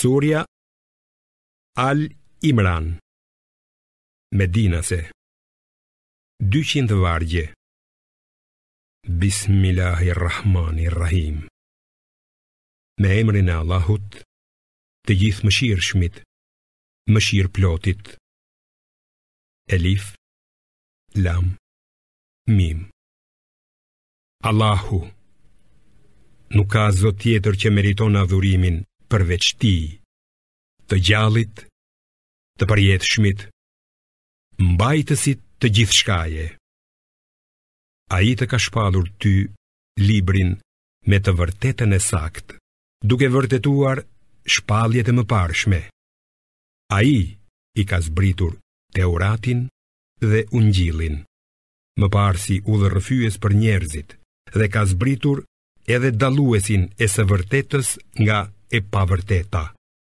Surja Al Imran, Medinase, 200 vargje. Bismillahirrahmanirrahim. Me emrin e Allahut, të gjithë mëshirshmit, mëshirëplotit. Elif, Lam, Mim. Allahu, nuk ka zot tjetër që meriton adhurimin përveç Tij, të gjallit, të përjetshmit, mbajtësit të gjithçkaje. Ai të ka shpallur ty librin me të vërtetën e saktë, duke vërtetuar shpalljet e mëparshme. Ai i ka zbritur Teuratin dhe Ungjillin, mëparë si udhërrëfyes për njerëzit, dhe ka zbritur edhe dalluesin e së vërtetës nga e pavërteta.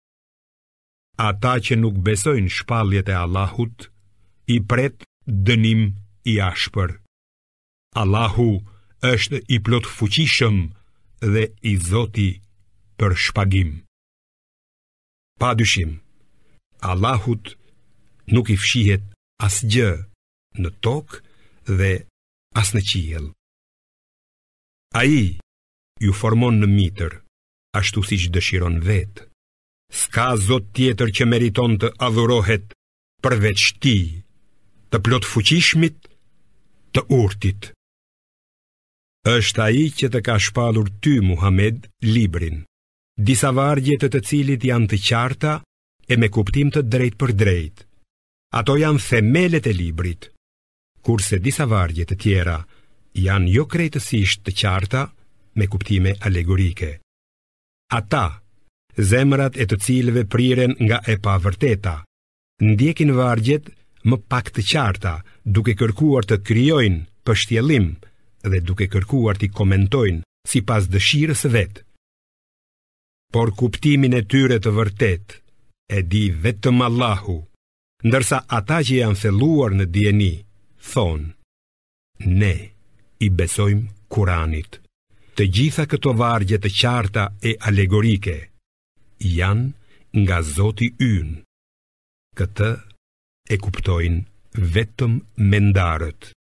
Ata që nuk besojnë shpalljet e Allahut, i pret dënim i ashpër. Allahu është i plot fuqishëm dhe i Zoti për shpagim. Padyshim, Allahut nuk i fshihet asgjë në tokë dhe as në qiell. Ai ju formon në mitër, ashtu siç dëshiron vetë. S'ka zot tjetër që meriton të adhurohet përveç Tij, të plot fuqishmit, të urtit. Është ai që të ka shpallur ty, Muhammed, librin, disa vargje të cilit janë të qarta e me kuptim të drejt për drejt. Ato janë themelet e librit, kurse disa vargje të tjera janë jo krejtësisht të qarta me kuptime alegorike. Ata, zemrat e të cilëve priren nga e pavërteta, ndjekin vargjet më pak të qarta, duke kërkuar të krijojnë pështjellim dhe duke kërkuar të komentojnë sipas dëshirës së vet. Por kuptimin e tyre të vërtet e di vetëm Allahu, ndërsa ata që janë thelluar në dieni thonë: ne i besojmë Kuranit. Të gjitha këto vargje të qarta e alegorike janë nga Zoti ynë. Këtë e kuptojnë vetëm mendarët.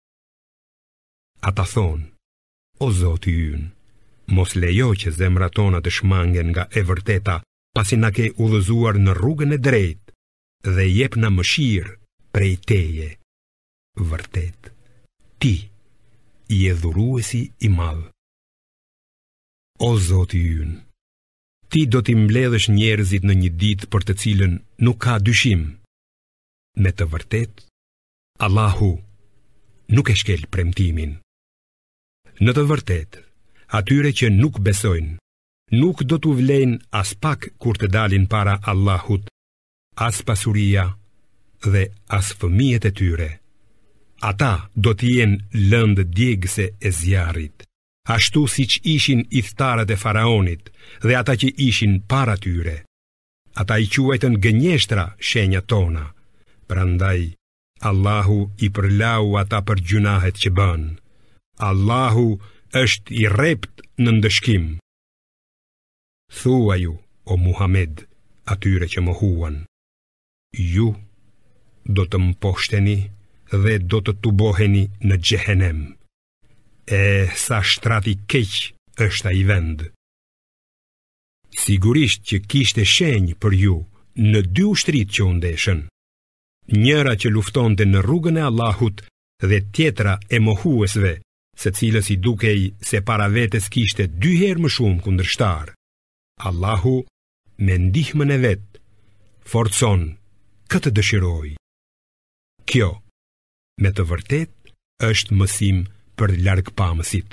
Ata thonë: o Zoti ynë, mos lejo që zemrat tona të shmangen nga e vërteta, pasi na ke udhëzuar në rrugën e drejtë dhe jep na mëshirë prej Teje. Vërtet, Ti je dhuruesi i madh. O Zoti ynë, Ti do t'i mbledhësh njerëzit në një ditë për të cilën nuk ka dyshim. Me të vërtet, Allahu nuk e shkel premtimin. Në të vërtet, atyre që nuk besojnë, nuk do t'u vlejnë as pak kur të dalin para Allahut, as pasuria dhe as fëmijët e tyre. Ata do t'jenë lëndë djegëse e zjarrit, ashtu siç ishin idhtarët e faraonit dhe ata që ishin para tyre. Ata i quajtën gënjeshtra shenjat tona, prandaj Allahu i përlau ata për gjunahet që bën. Allahu është i rrept në ndëshkim. Thuaju, o Muhammed, atyre që mohuan: ju do të mposhteni dhe do të tuboheni në xhehenem. Sa shtrati keq është ai vend. Sigurisht që kishte shenjë për ju në dy ushtrit që u ndeshën. Njëra që luftonte në rrugën e Allahut dhe tjetra e mohuesve, secilës i dukej se para vetes kishte 2 herë më shumë kundërshtar. Allahu me ndihmën e vet forcon këtë dëshiroj. Kjo, me të vërtet, është mësim për largpamësit.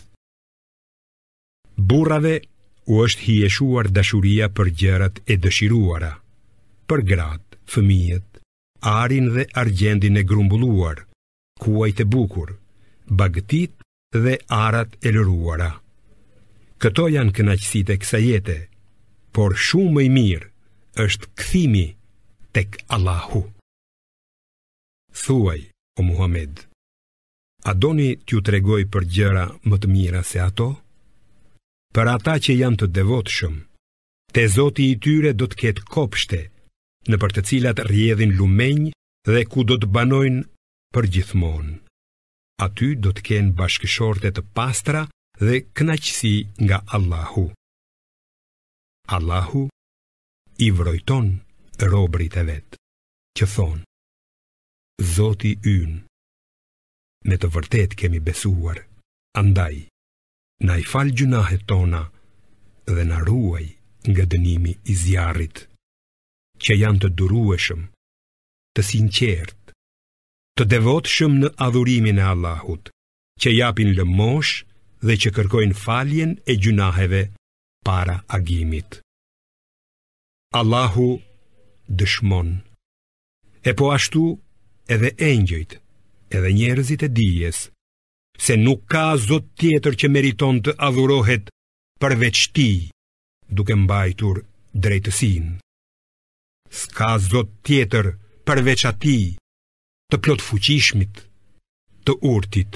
Burrave u është hijeshuar dashuria për gjërat e dëshiruara, për gratë, fëmijët, arin dhe argjendin e grumbulluar, kuajt e bukur, bagëtit dhe arat e lëruara. Këto janë kënaqësitë e kësaj jete, por shumë më i mirë është kthimi tek Allahu. Thuaj, o Muhammed, a doni t'ju tregoj për gjëra më të mira se ato? Për ata që janë të devotshëm, te Zoti i tyre do të ketë kopshte, në për të cilat rrjedhin lumenj dhe ku do të banojnë për gjithmonë. Aty do të kenë bashkëshorte të pastra dhe kënaqësi nga Allahu. Allahu i vrojton robërit e vet, që thonë: Zoti ynë, me të vërtet kemi besuar, andaj na i fal gjunahet tona dhe na ruaj nga dënimi i zjarrit, që janë të durueshëm, të sinqert, të devotshëm në adhurimin e Allahut, që japin lëmosh dhe që kërkojnë faljen e gjunaheve para agimit. Allahu dëshmon, e po ashtu edhe engjëjt, edhe njerëzit e dijes, se nuk ka Zot tjetër që meriton të adhurohet përveç Tij, duke mbajtur drejtësinë. S'ka Zot tjetër përveç Atij, të plot fuqishmit, të urtit.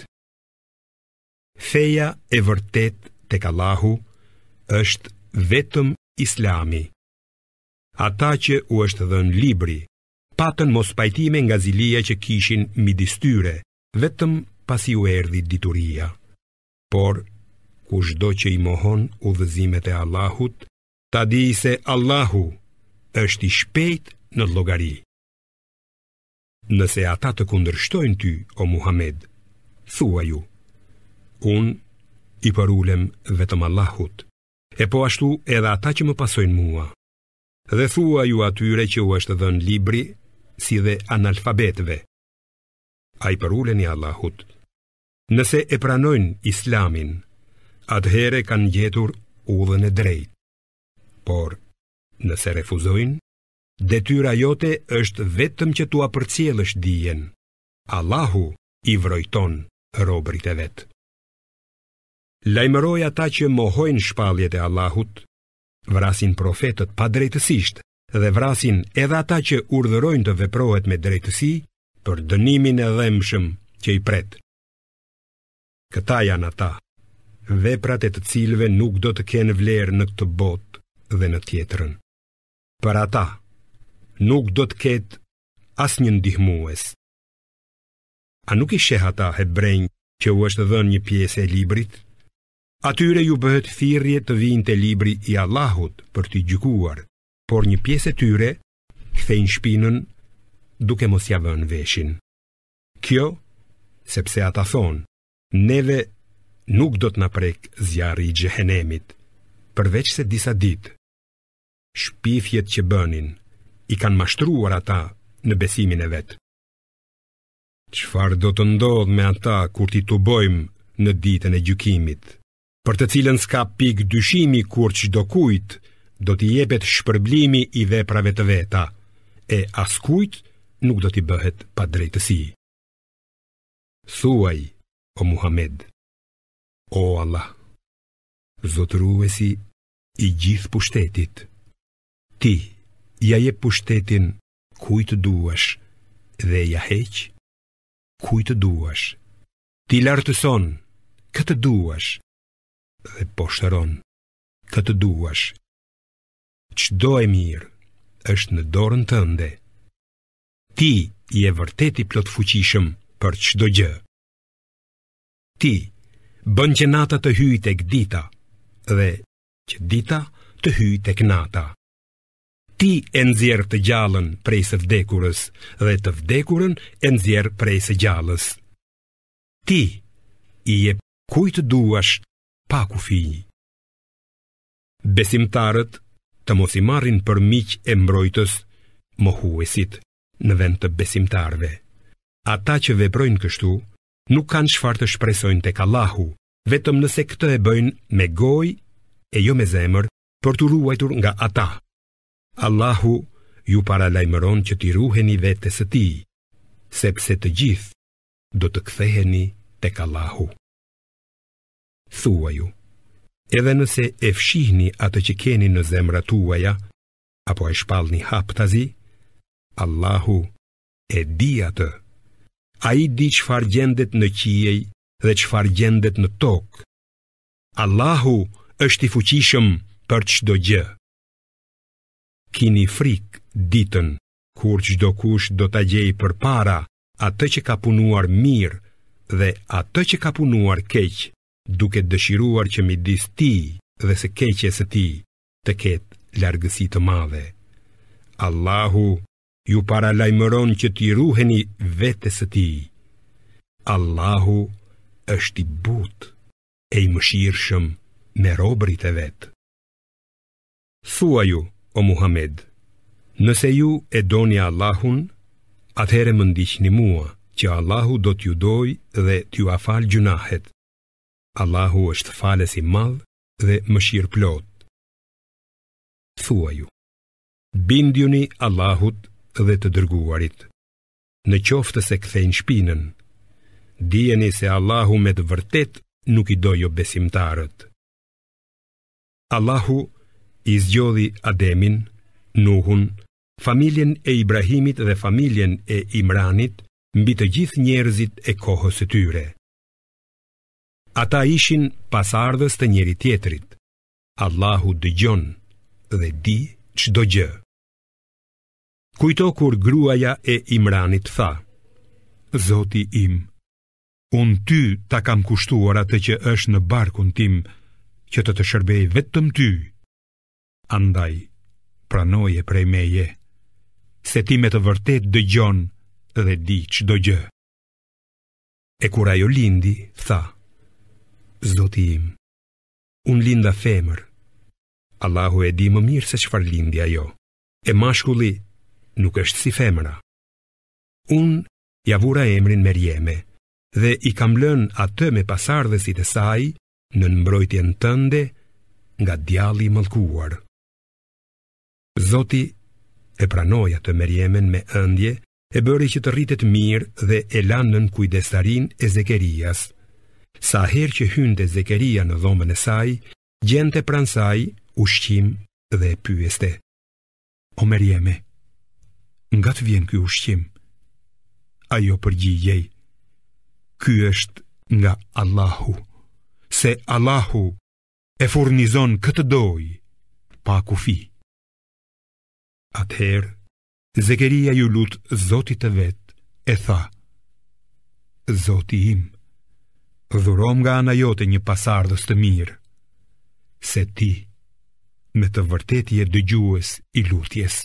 Feja e vërtet tek Allahu është vetëm Islami. Ata që u është dhënë libri patën mos pajtime nga zilia që kishin midis tyre, vetëm pasi u erdhi dituria. Por kushdo që i mohon udhëzimet e Allahut, ta di se Allahu është i shpejt në llogari. Nëse ata të kundërshtojnë ty, o Muhammed, thua ju: unë i përulem vetëm Allahut, e po ashtu edhe ata që më pasojnë mua. Dhe thua ju atyre që u është dhënë libri, si dhe analfabetëve: a i përuleni Allahut. Nëse e pranojnë Islamin, atëhere kanë gjetur udhën e drejtë. Por nëse refuzojnë, detyra jote është vetëm që t'ua përcjellësh dijen. Allahu i vrojton robërit e vet. Lajmëroj ata që mohojnë shpalljet e Allahut, vrasin profetët pa drejtësisht dhe vrasin edhe ata që urdhërojnë të veprohet me drejtësi për dënimin e dhëmshëm që i pret. Këta janë ata, veprat e të cilëve nuk do të kenë vlerë në këtë botë dhe në tjetrën. Për ata nuk do të ketë asnjë ndihmues. A nuk i sheh ata hebrejnë që u është dhënë një pjesë e librit? Atyre ju bëhet thirrje të vinë te libri i Allahut për t'i gjykuar, por një pjesë e tyre kthejnë shpinën duke mos ia vënë veshin. Kjo sepse ata thonë: neve nuk do të na prek zjarri i xhehenemit, përveç se disa ditë. Shpifjet që bënin i kanë mashtruar ata në besimin e vet. Çfarë do të ndodh me ata kur t'i tubojmë në ditën e gjykimit, për të cilën s'ka pikë dyshimi kur çdo kujt do t'i jepet shpërblimi i veprave të veta, e askujt nuk do t'i bëhet pa drejtësi. Thuaj, o Muhammed: o Allah, zotëruesi i gjithë pushtetit, ti ja jep pushtetin kujt duash dhe ja heq kujt duash. Ti lartëson këtë duash dhe poshtëron këtë duash. Çdo e mirë është në dorën tënde. Ti je vërtet i plot fuqishëm për çdo gjë. Ti bën që nata të hyjë tek dita dhe që dita të hyjë tek nata. Ti e nxjerr të gjallën prej së vdekurës dhe të vdekurën e nxjerr prej së gjallës. Ti i jep kujt duash pa kufi. Besimtarët të mos i marrin për miq e mbrojtës mohuesit në vend të besimtarve. Ata që veprojnë kështu nuk kanë çfarë të shpresojnë tek Allahu, vetëm nëse këtë e bëjnë me gojë e jo me zemër, për t'u ruajtur nga ata. Allahu ju paralajmëron që t'i ruheni vetes së tij, sepse të gjithë do të ktheheni tek Allahu. Thuaju: edhe nëse e fshihni atë që keni në zemrat tuaja, apo e shpallni haptazi, Allahu e di atë. Ai di çfarë gjendet në qiej dhe çfarë gjendet në tokë. Allahu është i fuqishëm për çdo gjë. kini frikë ditën kur çdo kush do ta gjejë përpara atë që ka punuar mirë dhe atë që ka punuar keq, duke dëshiruar që midis tij dhe së keqes së tij të ketë largësi të madhe. Allahu ju paralajmëron që t'i ruheni vetes së tij. Allahu është i butë e i mëshirshëm me robërit e vet. Thua ju, o Muhammed, nëse ju e doni Allahun, atëherë më ndiqni mua, që Allahu do t'ju doj dhe t'ju afal gjunahet. Allahu është falës i madh dhe mëshirë plot. Thua ju, bindjuni Allahut dhe të dërguarit. Në qoftë se kthejnë shpinën, dijeni se Allahu me të vërtet nuk i do jo besimtarët. Allahu i zgjodhi Ademin, Nuhun, familjen e Ibrahimit dhe familjen e Imranit mbi të gjithë njerëzit e kohës së tyre. Ata ishin pasardhës të njëri tjetrit. Allahu dëgjon dhe di çdo gjë. Kujto kur gruaja e Imranit tha: Zoti im, unë ty ta kam kushtuar atë që është në barkun tim, që të shërbej vetëm ty. Andaj, pranoje prej meje, se ti me të vërtet dëgjon dhe di çdo gjë. E kur ajo lindi, tha: Zoti im, unë linda femër. Allahu e di më mirë se çfarë lindi ajo. E mashkulli nuk është si femra. Unë ja vura emrin Merjeme dhe i kam lënë atë me pasardhësit e saj në mbrojtjen tënde nga djalli i mallkuar. Zoti e pranoi atë Merjemen me ëndje, e bëri që të rritet mirë dhe e lanë nën kujdestarin e Zekerias. Sa herë që hynte Zekeria në dhomën e saj, gjente pranë saj ushqim dhe e pyeste: O Merjeme, nga të vjen ky ushqim? Ajo përgjigjej: Ky është nga Allahu, se Allahu e furnizon këtë dojë pa kufi. Atëherë, Zekeria ju lut Zotit të vet, e tha: Zoti im, dhurom nga ana jote një pasardhës të mirë, se ti me të vërtet je dëgjues i lutjes.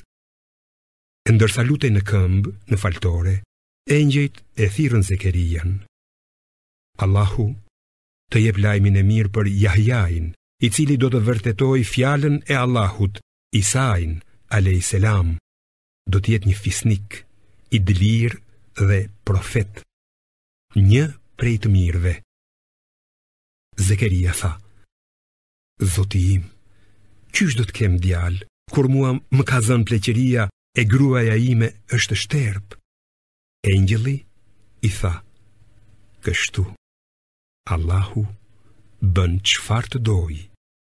E ndërsa lutej në këmbë, në faltore, engjëjt e thirrën Zekerian. Allahu të jep lajmin e mirë për Jahjain, i cili do të vërtetoj fjalën e Allahut. Isain a.s. do të jetë një fisnik, i dëlir dhe profet, një prej të mirëve. Zekeria tha: Zoti im, qysh do të kem djalë, kur mua më ka dhënë pleqëria e gruaja ime është shterp? Engjëlli i tha: Kështu Allahu bën çfarë të dojë.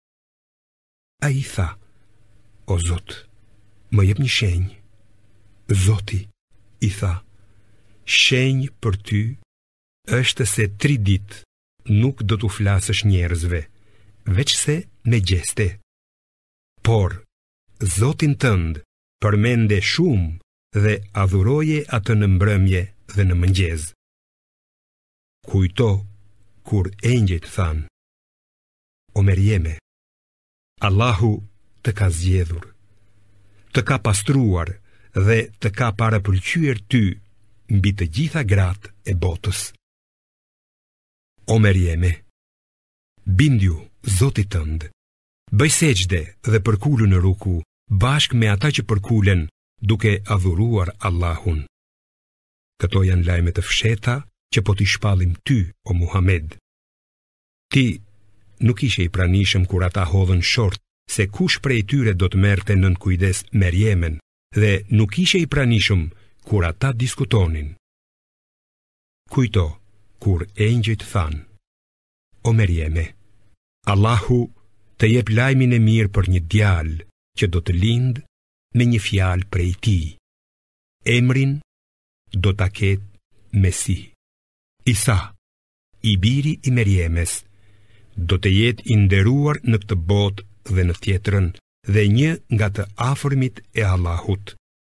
Ai tha: O Zot, më jep një shenjë. Zoti i tha: Shenjë për ty është se 3 ditë nuk do t'u flasësh njerëzve, veç se me gjeste. Por Zotin tënd përmende shumë dhe adhuroje atë në mbrëmje dhe në mëngjes. Kujto kur engjëjt than: O Merjeme, Allahu të ka zgjedhur, të ka pastruar dhe të ka parapëlqyer ty mbi të gjitha gratë e botës. O Merjeme, bindju Zotit tënd, bëj sejdë dhe përkulu në ruku bashkë me ata që përkulen duke adhuruar Allahun. Këto janë lajme të fsheta që po t'i shpallim ty, o Muhammed. Ti nuk ishe i pranishëm kur ata hodhën short se kush prej tyre do të merrte nën kujdes Merjemen, dhe nuk ishe i pranishëm kur ata diskutonin. Kujto kur engjëjt than: O Merjeme, Allahu të jep lajmin e mirë për një djalë që do të lindë me një fjalë prej tij. Emrin do ta ketë Mesih. Isa, i biri i Merjemes, do të jetë i nderuar në këtë botë dhe në tjetrën, dhe një nga të afërmit e Allahut.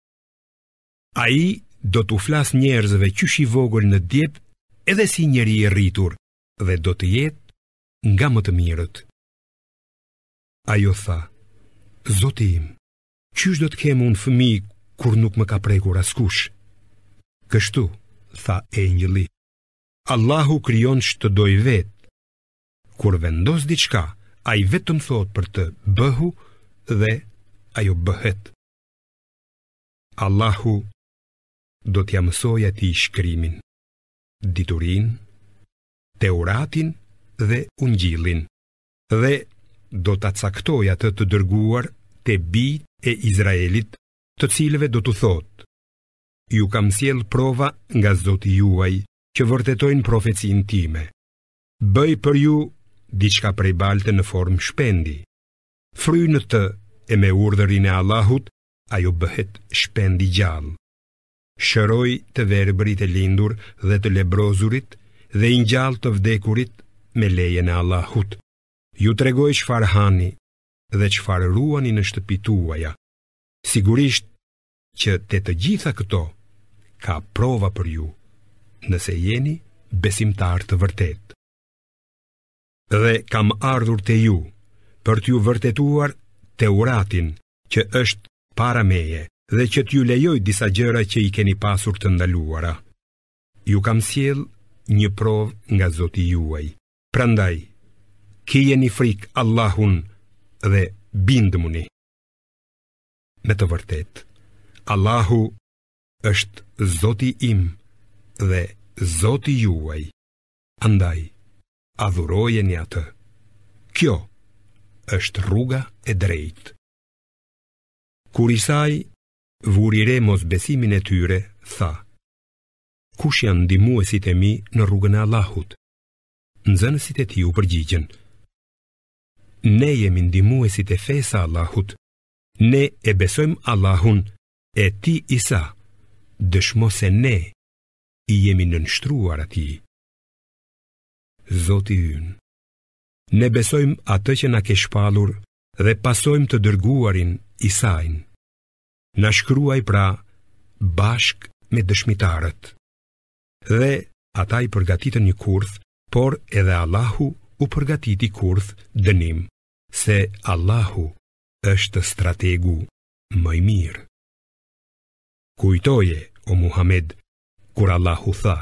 Ai do t'u flas njerëzve qysh i vogël në diep edhe si njeri i rritur dhe do të jetë nga më të mirët. Ajo tha: Zoti im, qysh do të kem unë fëmijë kur nuk më ka prekur askush? Kështu, tha engjëlli, Allahu krijon ç'të doj vetë. Kur vendos diçka, ai vetëm thot për të bëhu dhe ajo bëhet. Allahu do t'ja mësoj atij shkrimin, diturinë, Teuratin dhe Ungjillin, dhe do ta caktoj atë të dërguar te bijtë e Izraelit, të cilëve do t'u thotë: Ju kam sjell prova nga Zoti juaj që vërtetojnë profecinë time. Bëj për ju diçka prej balte në formë shpendi. Frynë të e me urdhërin e Allahut, ajo bëhet shpendi gjallë. Shëroj të verbërit e lindur dhe të lebrozurit dhe i ngjall të vdekurit me lejen e Allahut. Ju tregoj çfarë hani dhe çfarë ruani në shtëpitë tuaja. Sigurisht që te të gjitha këto ka prova për ju, nëse jeni besimtar të vërtet. Dhe kam ardhur te ju për t'ju vërtetuar Teuratin që është para meje dhe që t'ju lejoj disa gjëra që i keni pasur të ndaluara. Ju kam sjell një provë nga Zoti juaj. Prandaj, kijeni frikë Allahun dhe bindëmuni. Me të vërtet, Allahu është Zoti im dhe Zoti juaj. Andaj, adhurojeni atë. Kjo është rruga e drejtë. Kur Isai vuri re mosbesimin e tyre, tha: Kush janë ndihmuesit e mi në rrugën e Allahut? Nxënësit e tij u përgjigjen: Ne jemi ndihmuesit e fesë së Allahut. Ne e besojmë Allahun, e ti Isa dëshmo se ne i jemi nënshtruar atij. Zoti ynë, ne besojmë atë që na ke shpallur dhe pasojmë të dërguarin Isain. Na shkruaj pra bashk me dëshmitarët. Dhe ata i përgatitën një kurth, por edhe Allahu u përgatiti kurth dënim, se Allahu është strategu më i mirë. Kujtoje, o Muhammed, kur Allahu tha: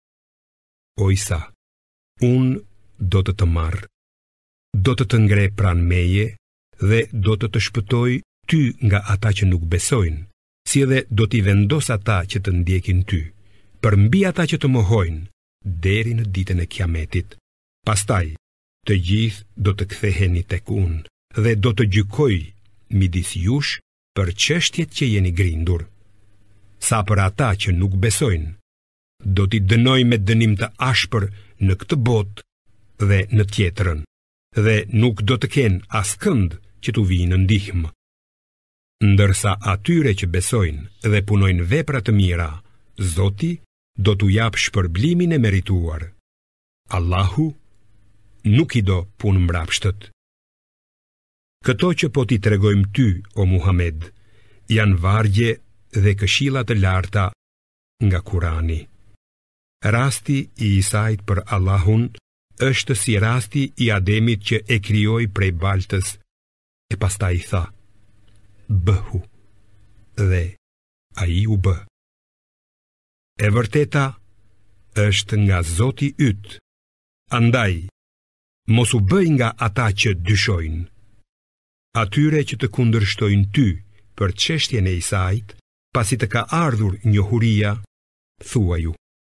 O Isa, unë do të marr, do të ngre pranë meje dhe do të shpëtoj ty nga ata që nuk besojnë, si edhe do t'i vendos ata që të ndjekin ty, përmbi ata që të mohojnë, deri në ditën e Kiametit. Pastaj, të gjithë do të ktheheni tek unë dhe do të gjykoj midis jush për çështjet që jeni grindur. Sa për ata që nuk besojnë, do t'i dënoj me dënim të ashpër në këtë botë dhe në tjetrën, dhe nuk do të kenë askënd që t'u vijë në ndihmë. Ndërsa atyre që besojnë dhe punojnë vepra të mira, Zoti do t'u jap shpërblimin e merituar. Allahu nuk i do punë mbrapshtët. Këto që po t'i tregojmë ty, o Muhammed, janë vargje dhe këshilla të larta nga Kurani. Rasti i Isait për Allahun është si rasti i Ademit që e krijoi prej baltës e pastaj tha: Bëhu, dhe ai u bë. E vërteta është nga Zoti yt. Andaj, mos u bëj nga ata që dyshojnë. Atyre që të kundërshtojnë ty për çështjen e Isait, pasi të ka ardhur njohuria, thuaju: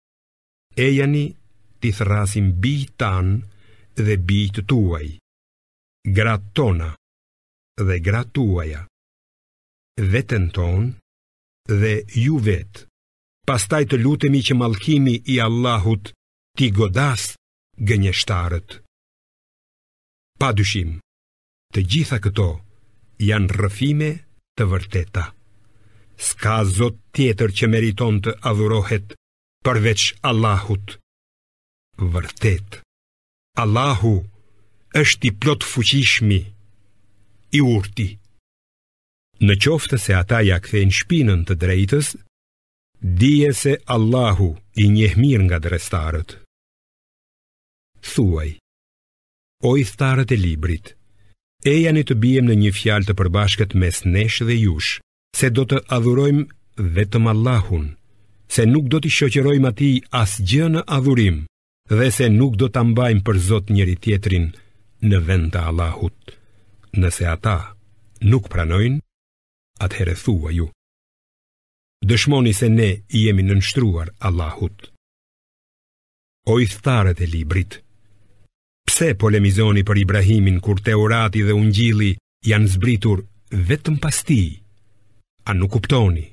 Ejani t'i thrasim bijtë tanë dhe bijtë tuaj, gratë tona dhe gratë tuaja, veten tonë dhe ju vetë. Pastaj të lutemi që mallkimi i Allahut t'i godas gënjeshtarët. Padyshim, të gjitha këto janë rrëfime të vërteta. S'ka zot tjetër që meriton të adhurohet përveç Allahut. Vërtet, Allahu është i plot fuqishmi, i urti. Në qoftë se ata ja kthejnë shpinën të drejtës, dije se Allahu i njeh mirë nga drestarët. Thuaj, o i thtarët e librit, ejani të bijem në një fjalë të përbashkët mes nesh dhe jush, se do të adhurojmë vetëm Allahun, se nuk do t'i shoqërojmë atij asgjë në adhurim, dhe se nuk do ta mbajmë për Zot njëri tjetrin në vend të Allahut. Nëse ata nuk pranojnë, atëherë thua ju, dëshmoni se ne i jemi nënshtruar Allahut. O i thtarët e librit, pse polemizoni për Ibrahimin kur Teurati dhe Ungjilli janë zbritur vetëm pas tij? A nuk kuptoni?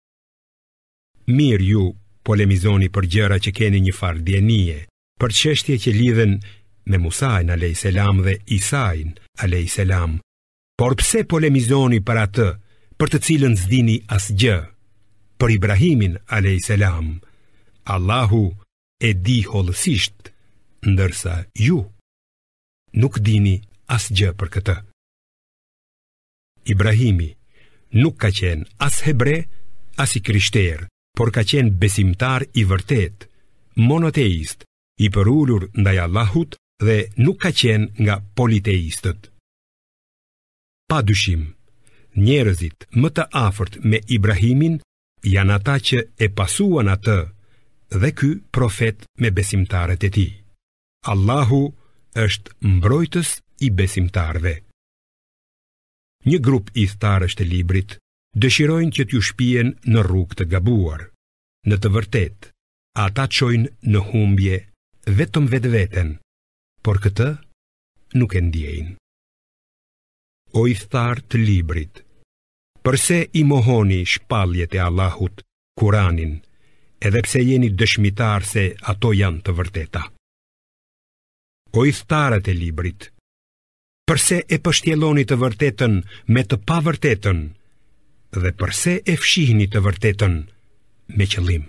Mirë ju polemizoni për gjëra që keni një farë dienie, për çështje që lidhen me Musain a.s. dhe Isain a.s. Por pse polemizoni për atë, për të cilën s'dini asgjë? Për Ibrahimin a.s. Allahu e di hollësisht, ndërsa ju nuk dini asgjë për këtë. Ibrahimi nuk ka qenë as hebre, as i krishter, por ka qenë besimtar i vërtet, monoteist, i përulur ndaj Allahut dhe nuk ka qenë nga politeistët. Pa dyshim, njerëzit më të afërt me Ibrahimin janë ata që e pasuan atë dhe ky profet me besimtarët e tij. Allahu është mbrojtës i besimtarëve. Një grup i thtarësh të librit dëshirojnë që t'ju shpihen në rrugë të gabuar. Në të vërtetë, ata çojnë në humbje vetëm vetveten, por këtë nuk e ndjejnë. O i thtarë të librit, përse i mohoni shpalljet e Allahut, Kuranin, edhe pse jeni dëshmitar se ato janë të vërteta? O i thtarët e librit, përse e pështjelloni të vërtetën me të pavërtetën, dhe përse e fshihni të vërtetën me qëllim?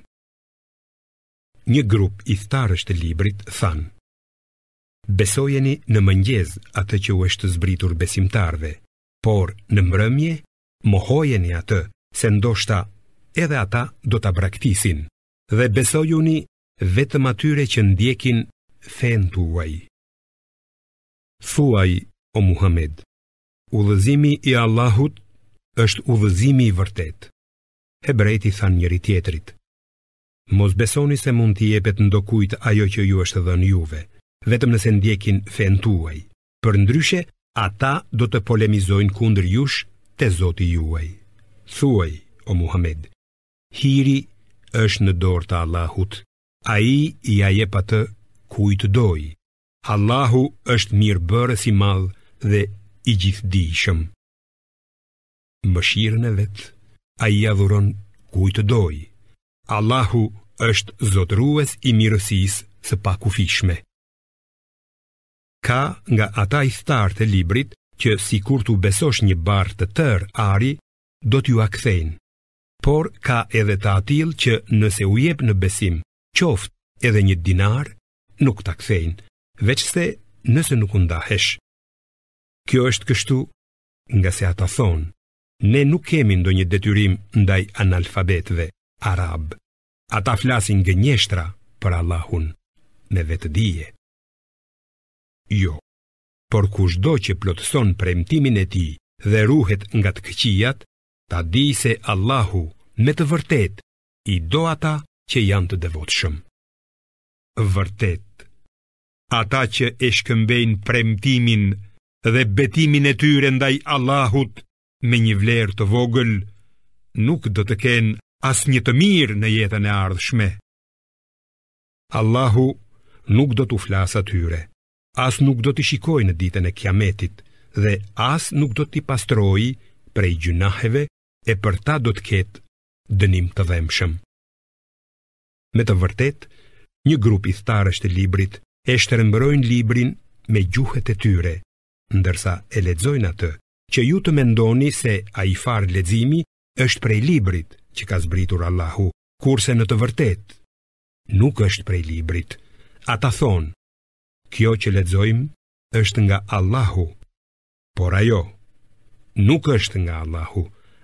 Një grup i thtarësh të librit thanë, besojeni në mëngjes atë që u është zbritur besimtarve, por në mbrëmje mohojeni atë, se ndoshta edhe ata do ta braktisin, dhe besojuni vetëm atyre që ndjekin fen tuaj. Thuaj, o Muhammed, udhëzimi i Allahut është udhëzimi i vërtet. Hebrejt i thanë njëri tjetrit, mos besoni se mund t'i jepet ndokujt ajo që ju është dhënë juve, vetëm nëse ndjekin fen tuaj. Përndryshe, ata do të polemizojnë kundër jush te Zoti juaj. Thuaj, o Muhammed, hiri është në dorë të Allahut. Ai i ja jep atë kujt doj. Allahu është mirëbërës i madh dhe i gjithdijshëm. Mëshirën e vet ai ia dhuron kujt doj. Allahu është zotërues i mirësisë së pakufishme. Ka nga ata i thtarë të librit që sikur t'u besosh një barë të tërë ari, do t'ju a kthejnë. Por ka edhe të atill që nëse u jep në besim, qoftë edhe një dinar, nuk ta kthejnë, veçse nëse nuk u ndahesh. Kjo është kështu nga se ata thonë, ne nuk kemi ndonjë detyrim ndaj analfabetëve arab. Ata flasin gënjeshtra për Allahun me vetëdije. Jo, por kushdo që plotëson premtimin e tij dhe ruhet nga të këqijat, ta di se Allahu me të vërtet i do ata që janë të devotshëm. Vërtet, ata që e shkëmbejnë premtimin dhe betimin e tyre ndaj Allahut me një vlerë të vogël, nuk do të kenë asnjë të mirë në jetën e ardhshme. Allahu nuk do t'u flasë atyre, as nuk do t'i shikojë në ditën e Kiametit, dhe as nuk do t'i pastrojë prej gjunaheve, e për ta do të ketë dënim të dhemshëm. Me të vërtet, një grup i thtarësh të librit e shtrembërojnë librin me gjuhët e tyre, ndërsa e lexojnë atë që ju të mendoni se ai far leximi është prej librit që ka zbritur Allahu, kurse në të vërtet nuk është prej librit. Ata thonë, kjo që lexojmë është nga Allahu, por ajo nuk është nga Allahu,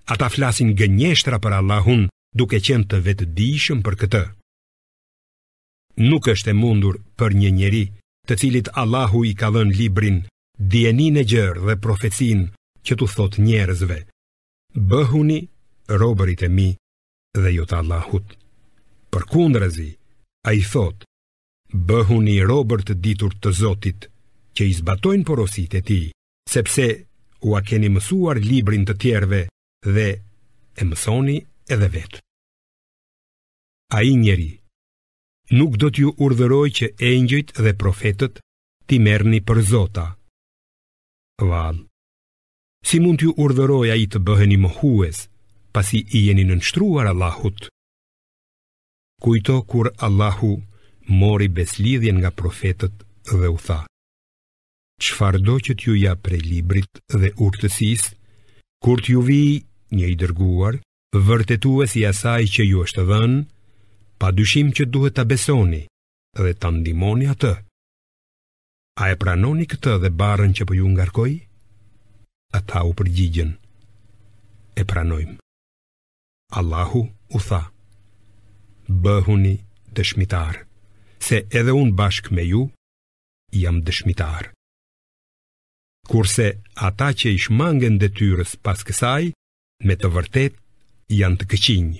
ata flasin gënjeshtra për Allahun, duke qenë të vetëdijshëm për këtë. Nuk është e mundur për një njeri të cilit Allahu i ka dhënë librin, dijenin e gjerë dhe profecin, që t'u thot njerëzve: bëhuni robërit e mi dhe jo të Allahut. Përkundrazi, ai thot: bëhuni robër të ditur të Zotit, që i zbatojnë porositë e tij, sepse u a keni mësuar librin të tjerëve dhe e mësoni edhe vetë. Ai njeri nuk do t'ju urdhëroj që engjëjt dhe profetët t'i merrni për zota. Vallë, si mund t'ju urdhëroj ai të bëheni mohues, pasi i jeni nënshtruar Allahut? Kujto kur Allahu mori beslidhjen nga profetët dhe u tha: çfarëdo që t'ju jap prej librit dhe urtësisë, kur t'ju vijë një i dërguar, vërtetues i asaj që ju është dhënë, pa dyshim që duhet ta besoni dhe ta ndihmoni atë. A e pranoni këtë dhe barën që po ju ngarkoj? Ata u përgjigjen: e pranojmë. Allahu u tha: bëhuni dëshmitar, se edhe unë bashkë me ju jam dëshmitar. Kurse ata që i shmangen detyrës pas kësaj, me të vërtet janë të këqinj.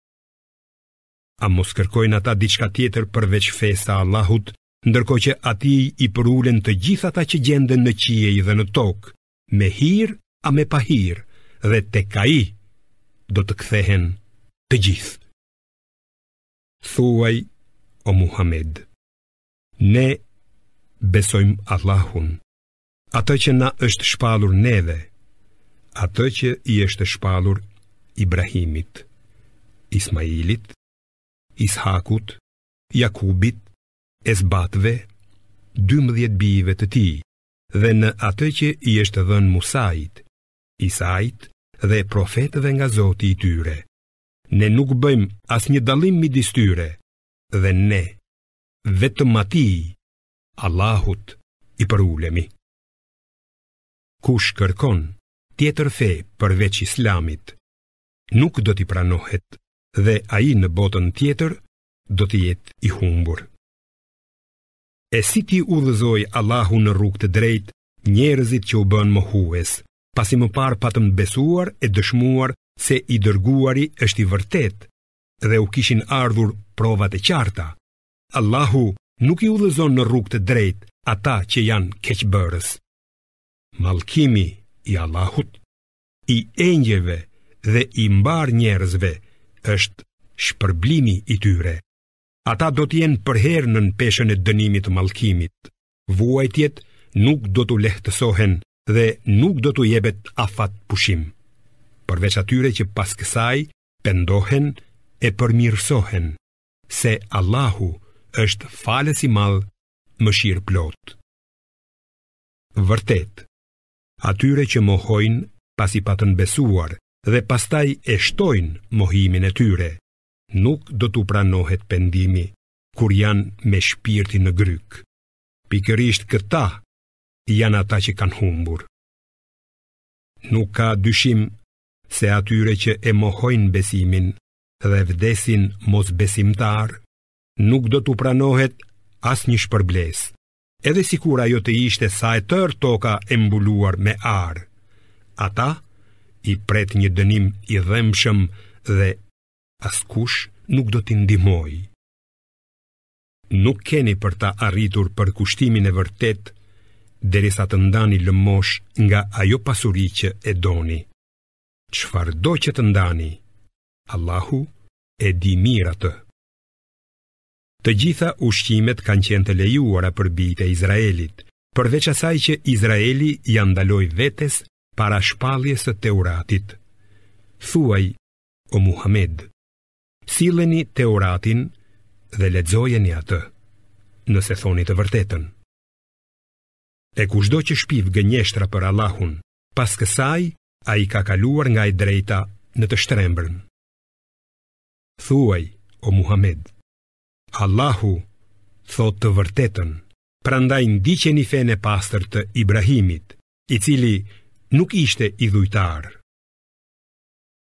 A mos kërkojnë ata diçka tjetër përveç fesë së Allahut, ndërkohë që atij i përulen të gjithë ata që gjenden në qiej dhe në tokë, me hir a me pa hir, dhe tek ai do të kthehen të gjithë. Thuaj, o Muhammed, ne besojmë Allahun, atë që na është shpallur neve, atë që i është shpallur Ibrahimit, Ismailit, Ishakut, Jakubit, Esbatve, 12 bijve të tij, dhe në atë që i është dhënë Musait, Isait dhe profetëve nga Zoti i tyre. Ne nuk bëjmë asnjë dallim midis tyre, dhe ne vetëm atij, Allahut, i përulemi. Kush kërkon tjetër fe përveç Islamit, nuk do t'i pranohet, dhe ai në botën tjetër do t'i jetë i humbur. E si ti udhëzoi Allahu në rrugë të drejtë njerëzit që u bën mohues, pasi më parë patëm besuar e dëshmuar se i dërguari është i vërtet dhe u kishin ardhur provat e qarta. Allahu nuk i udhëzon në rrugë të drejtë ata që janë keqbërës. Mallkimi i Allahut, i engjëve dhe i mbar njerëzve është shpërblimi i tyre. Ata do t'jenë përherë në peshën e dënimit të mallkimit. Vuajtjet nuk do t'u lehtësohen dhe nuk do t'u jepet afat pushim, përveç atyre që pas kësaj pendohen e përmirësohen, se Allahu është falës i madh, mëshirë plot. Vërtet, atyre që mohojnë pasi patën besuar dhe pastaj e shtojnë mohimin e tyre, nuk do t'u pranohet pendimi kur janë me shpirtin në gryk. Pikërisht këta janë ata që kanë humbur. Nuk ka dyshim se atyre që e mohojnë besimin dhe vdesin mos besimtar, nuk do t'u pranohet asnjë shpërblesë, edhe sikur ajo të ishte sa e tërë toka e mbuluar me ar. Ata i pret një dënim i dhëmshëm dhe askush nuk do t'i ndihmojë. Nuk keni për ta arritur përkushtimin e vërtet derisa të ndani lëmosh nga ajo pasuri që e doni. Çfarëdo që të ndani, Allahu e di mirë atë. Të gjitha ushqimet kanë qenë të lejuara për bijtë e Izraelit, përveç asaj që Izraeli ja ndaloi vetes para shpalljes së Teuratit. Thuaj, o Muhammed, silleni Teuratin dhe lexojeni atë, nëse thoni të vërtetën. E kushdo që shpiv gënjeshtra për Allahun, pas kësaj ai ka kaluar nga e drejta në të shtrembrën. Thuaj, o Muhammed, Allahu thot të vërtetën, prandaj ndiqeni fenë e pastër të Ibrahimit, i cili nuk ishte idhujtar.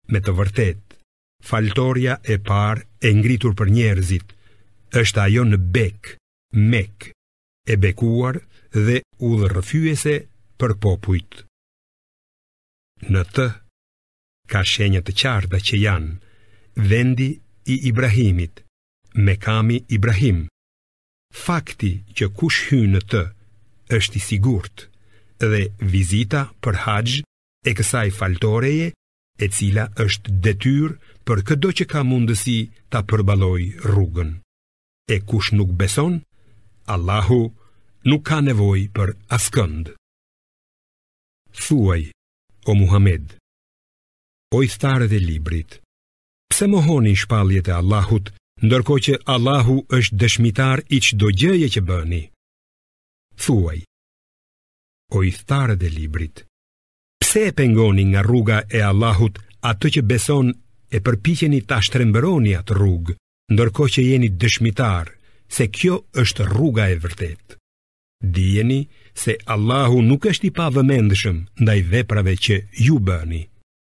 me të vërtet, faltoria e parë e ngritur për njerëzit është ajo në Bek, Mek, e bekuar dhe udhërrëfyese për popujt. Në të ka shenjë të qarta që janë vendi i Ibrahimit, Mekami Ibrahim. Fakti që kush hyn në të është i sigurt dhe vizita për haxh e kësaj faltoreje, e cila është detyrë për çdo që ka mundësi ta përballojë rrugën. E kush nuk beson, Allahu nuk ka nevojë për askënd. Thuaj, o Muhammed, o i thtarët e librit, pse mohoni shpalljet e Allahut, ndërkohë që Allahu është dëshmitar i çdo gjëje që bëni? Thuaj, o i thtarët e librit, pse e pengoni nga rruga e Allahut atë që beson e përpiqeni ta shtrembëroni atë rrugë, ndërkohë që jeni dëshmitar se kjo është rruga e vërtetë? Dijeni se Allahu nuk është i pavëmendshëm ndaj veprave që ju bëni.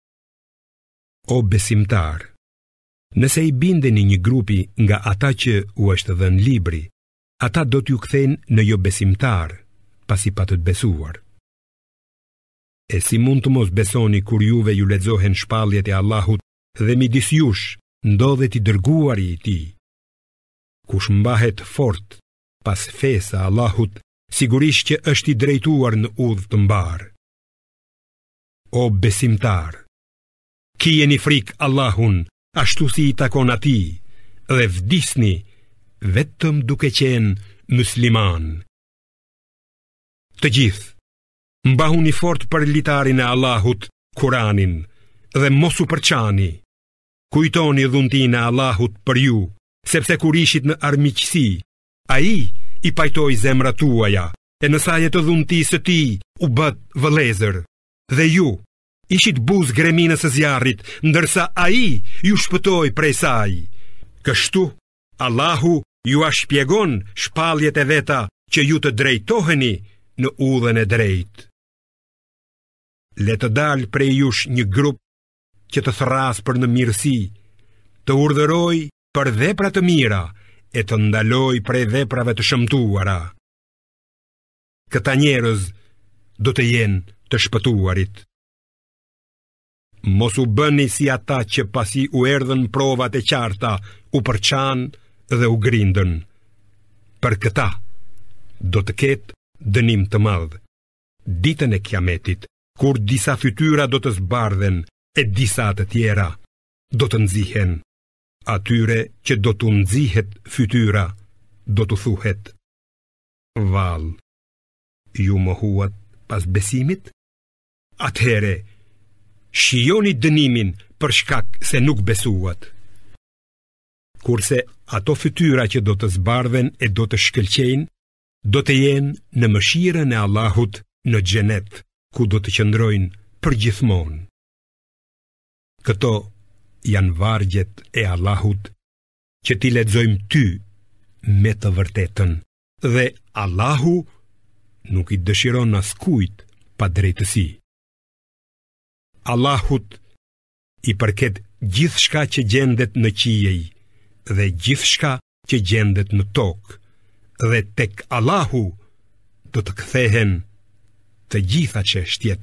O besimtar, nëse i bindeni një grupi nga ata që u është dhënë libri, ata do t'ju kthejnë në jo besimtar, pasi pa të besuar. E si mund të mos besoni kur juve ju lexohen shpalljet e Allahut dhe midis jush ndodhet i dërguari i tij? Kush mbahet fort pas fesë së Allahut, sigurisht që është i drejtuar në udhë të mbar. O besimtar, kijeni frikë Allahun, ashtu si i takon atij, dhe vdisni vetëm duke qenë musliman. Të gjithë, mbahuni fort për litarin e Allahut, Kuranin, dhe mos u përçani. Kujtoni dhuntinë e Allahut për ju, sepse kur ishit në armiqësi, ai i pajtoi zemrat tuaja, e në sajet të dhuntisë së tij u bët vëllezër, dhe ju ishit buzë greminës së zjarrit, ndërsa ai ju shpëtoi prej saj. Kështu Allahu ju a shpjegon shpalljet e veta që ju të drejtoheni në udhën e drejtë. Le të dalë prej jush një grup që të thras për në mirësi, të urdhëroj për vepra të mira e të ndaloj prej veprave të shëmtuara. Këta njerëz do të jenë të shpëtuarit. Mos u bëni si ata që pasi u erdhën provat e qarta, u përçan dhe u grindën. Për këta do të ketë dënim të madh ditën e Kiametit, kur disa fytyra do të zbardhen e disa të tjera do të nxihen. Atyre që do të nxihet fytyra, do të thuhet: Vallë, ju mohuat pas besimit? Atëhere, shijoni dënimin për shkak se nuk besuat. Kurse ato fytyra që do të zbardhen e do të shkëlqejnë, do të jenë në mëshirën e Allahut në xhenet, ku do të qëndrojnë përgjithmonë. Këto janë vargjet e Allahut që ti lexojmë ty me të vërtetën, dhe Allahu nuk i dëshiron askujt pa drejtësi. Allahut i përket gjithçka që gjendet në qiej dhe gjithçka që gjendet në tokë, dhe tek Allahu do të kthehen të gjitha çështjet.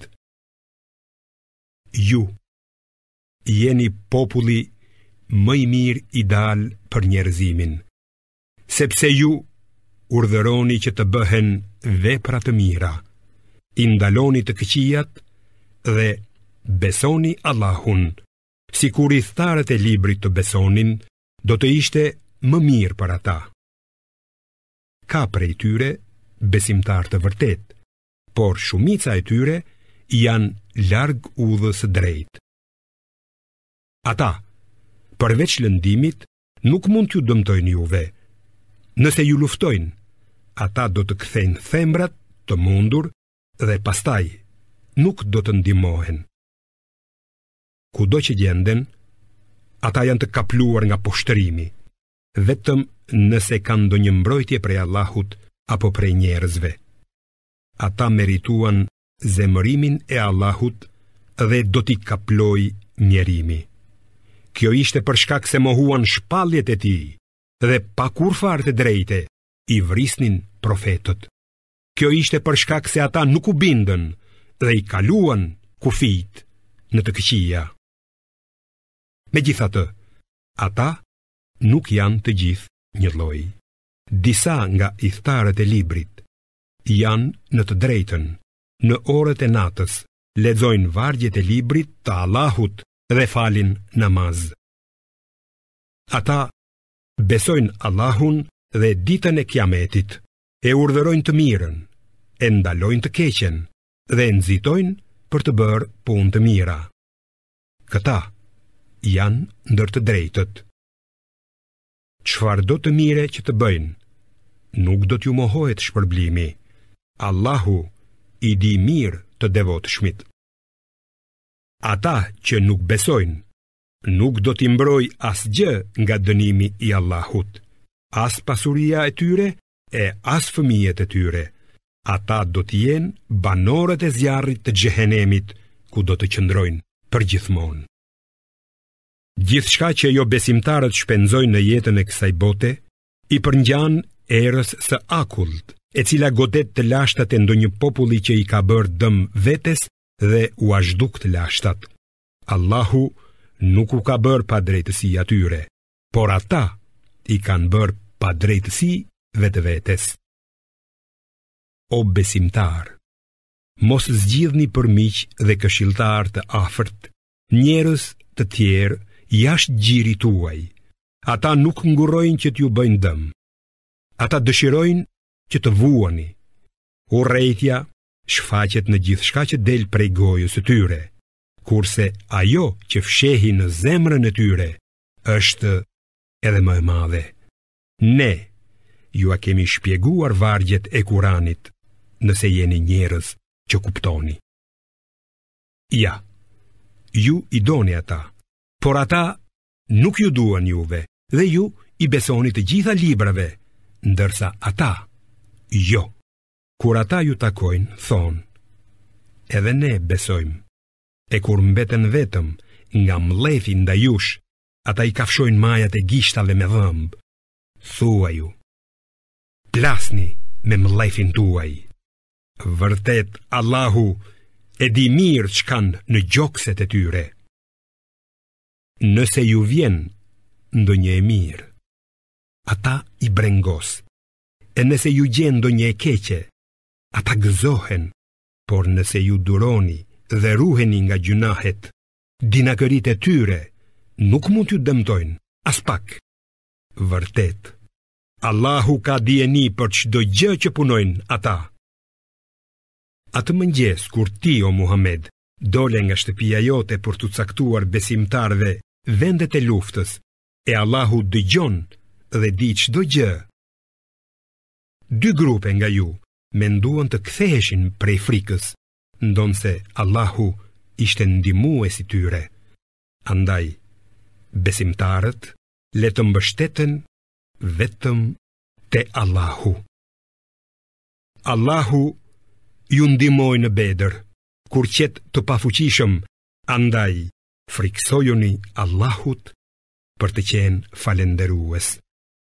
Ju jeni populli më i mirë i dal për njerëzimin, sepse ju urdhëroni që të bëhen vepra të mira, i ndaloni të këqijat dhe besoni Allahun, sikur i thtarët e librit të besonin, do të ishte më mirë për ata. Ka prej tyre besimtar të vërtet, por shumica e tyre janë larg udhës së drejtë. Ata, përveç lëndimit, nuk mund t'ju dëmtojnë juve. Nëse ju luftojnë, ata do të kthejnë thembrat të mundur dhe pastaj nuk do të ndihmohen. Kudo që gjenden, ata janë të kapluar nga poshtërimi, vetëm nëse kanë ndonjë mbrojtje prej Allahut apo prej njerëzve. Ata merituan zemërimin e Allahut dhe do t'i kaploj njerimi. Kjo ishte për shkak se mohuan shpalljet e tij dhe pa kur fare të drejte i vrisnin profetët. Kjo ishte për shkak se ata nuk u bindën dhe i kaluan kufijt në të këqija. Megjithatë, ata nuk janë të gjithë një lloj. Disa nga idhtarët e librit janë në të drejtën, në orët e natës, lexojnë vargjet e librit të Allahut dhe falin namaz. Ata besojnë Allahun dhe ditën e Kiametit, e urdhërojnë të mirën, e ndalojnë të keqen dhe nxitojnë për të bërë punë të mira. Këta janë ndër të drejtët. Çfarë do të mire që të bëjnë, nuk do t'ju mohohet shpërblimi. Allahu i di mirë të devotshmit. Ata që nuk besojnë, nuk do t'i mbroj asgjë nga dënimi i Allahut, as pasuria e tyre e as fëmijët e tyre. Ata do t'jenë banorët e zjarrit të xhehenemit, ku do të qëndrojnë përgjithmonë. Gjithçka që jo besimtarët shpenzojnë në jetën e kësaj bote, i përngjan erës së akullt, e cila godet të lashtat e ndonjë populli që i ka bërë dëm vetes dhe u azhduk të lashtat. Allahu nuk u ka bërë pa drejtësi atyre, por ata i kanë bërë pa drejtësi vetvetes. O besimtar, mos zgjidhni për miq dhe këshilltar të afërt, njerëz të tjerë jashtë gjirit tuaj. Ata nuk ngurrojnë që t'ju bëjnë dëm. Ata dëshirojnë që të vuani. Urrejtja shfaqet në gjithçka që del prej gojës së tyre, kurse ajo që fshehi në zemrën e tyre është edhe më e madhe. Ne ju a kemi shpjeguar vargjet e Kuranit, nëse jeni njerëz që kuptoni. Ja, ju i doni ata, por ata nuk ju duan juve, dhe ju i besoni të gjitha librave, ndërsa ata jo. Kur ata ju takojnë, thonë, edhe ne besojmë, e kur mbeten vetëm nga mlethi ndaj jush, ata i kafshojnë majat e gishtave me dhëmb. Thua ju, plasni me mlethin tuaj. Vërtet, Allahu e di mirë ç'kan në gjokset e tyre. Nëse ju vjen ndonjë e mirë, ata i brengos, e nëse ju gjen ndonjë e keqe, ata gëzohen, por nëse ju duroni dhe ruheni nga gjunahet, dinakërit e tyre nuk mund t'ju dëmtojnë, as pak. Vërtet, Allahu ka dijeni për çdo gjë që punojnë ata. Atë mëngjes kur ti, o Muhammed, dole nga shtëpia jote për t'u caktuar besimtarve vendet e luftës, e Allahu dëgjon dhe di çdo gjë. Dy grupe nga ju menduan të ktheheshin prej frikës, ndonse Allahu ishte ndihmues i tyre. Andaj, besimtarët le të mbështeten vetëm te Allahu. Allahu ju ndihmoi në Bedër, kur qet të pafuqishëm, andaj friksojuni Allahut për të qenë falendërues.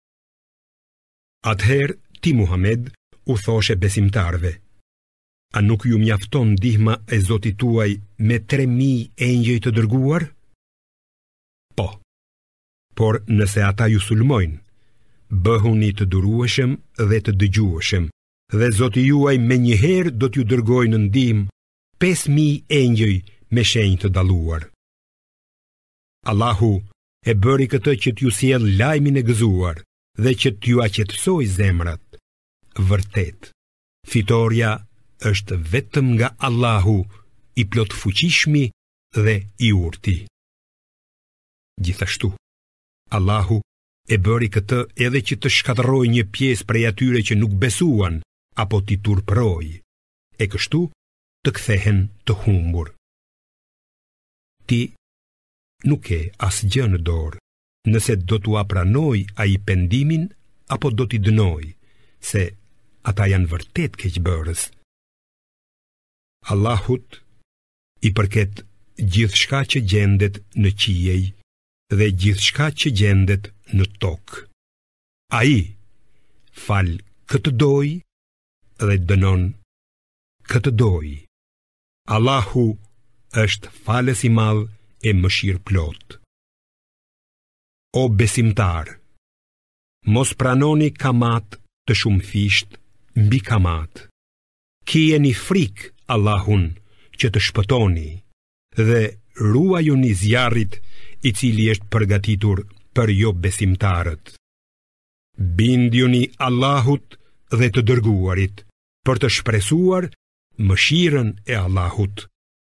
Atëherë ti, Muhammed, u thoshe besimtarve, a nuk ju mjafton ndihma e Zotit tuaj me 3000 engjëj të dërguar? Po, por nëse ata ju sulmojnë, bëhuni të durueshëm dhe të dëgjueshëm, dhe Zoti juaj me njëherë do t'ju dërgojë në ndihmë 5000 engjëj me shenjë të dalluar. Allahu e bëri këtë që t'ju sjell lajmin e gëzuar dhe që t'ju aqetësoj zemrat. Vërtet, fitoria është vetëm nga Allahu, i plot fuqishmi dhe i urti. Gjithashtu, Allahu e bëri këtë edhe që të shkatërrojë një pjesë prej atyre që nuk besuan apo t'i turproj, e kështu të kthehen të humbur. Ti nuk ke asgjë në dorë, nëse do t'u pranoj ai pendimin apo do t'i dënoj, se ata janë vërtet keqbërës. Allahut i përket gjithçka që gjendet në qiej dhe gjithçka që gjendet në tokë. Ai fal këtë doj dhe dënon këtë doj. Allahu është falës i madh e mëshirë plot. O besimtar, mos pranoni kamat të shumë fisht mbi kamat. Kijeni frikë Allahun që të shpëtoni dhe ruajuni zjarrit i cili është përgatitur për jo besimtarët. Bindjuni Allahut dhe të dërguarit për të shpresuar mëshirën e Allahut.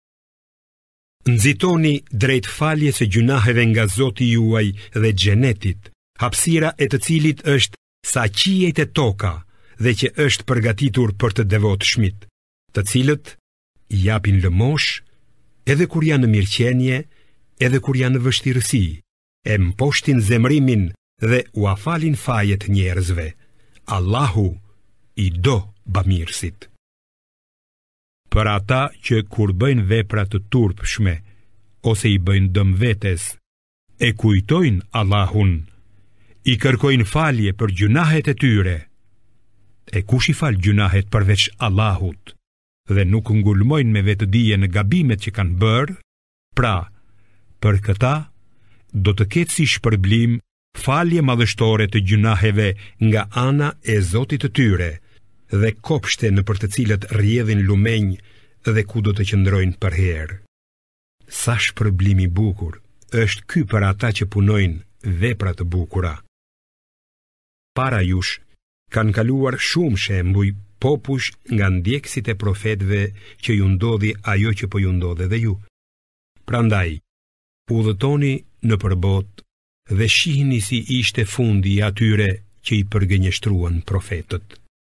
Nxitoni drejt faljes së gjunaheve nga Zoti juaj dhe xhenetit, hapësira e të cilit është sa qiejt e toka dhe që është përgatitur për të devotshmit, të cilët japin lëmosh edhe kur janë në mirëqenie, edhe kur janë në vështirësi, e mposhtin zemrimin dhe u afalin fajet njerëzve. Allahu i do bamirësit. Për ata që kur bëjnë vepra të turpshme ose i bëjnë dëm vetes, e kujtojnë Allahun, i kërkojnë falje për gjunahet e tyre. E kush i fal gjunahet përveç Allahut dhe nuk ngulmojnë me vetëdije në gabimet që kanë bërë, pra, për këta do të ketë si shpërblim falje madhështore të gjunaheve nga ana e Zotit të tyre dhe kopshte në për të cilët rrjedhin lumenj dhe ku do të qëndrojnë për herë. Sa shpërblim i bukur është ky për ata që punojnë vepra të bukura. Para jush kanë kaluar shumë shembuj popull nga ndjekësit e profetëve që ju ndodhi ajo që po ju ndodhe dhe ju. Prandaj, udhëtoni në përbot dhe shihni si ishte fundi i atyre që i përgënjeshtruan profetët.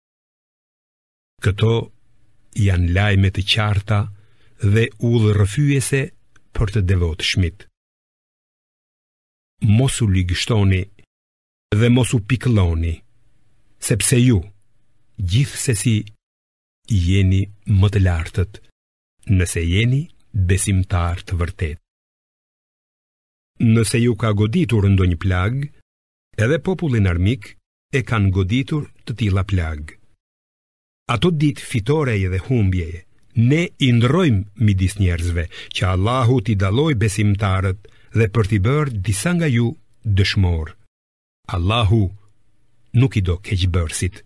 Këto janë lajme të qarta dhe udhërrëfyese për të devotshmit. Mos u ligështoni dhe mos u pikëlloni, sepse ju, gjithsesi, jeni më të lartët, nëse jeni besimtar të vërtet. Nëse ju ka goditur ndonjë plag, edhe popullin armik e kanë goditur të tilla plag. Ato ditë fitoreje dhe humbjeje, ne i ndrojmë midis njerëzve që Allahu t'i dalloj besimtarët dhe për t'i bërë disa nga ju dëshmor. Allahu nuk i do keqbërësit.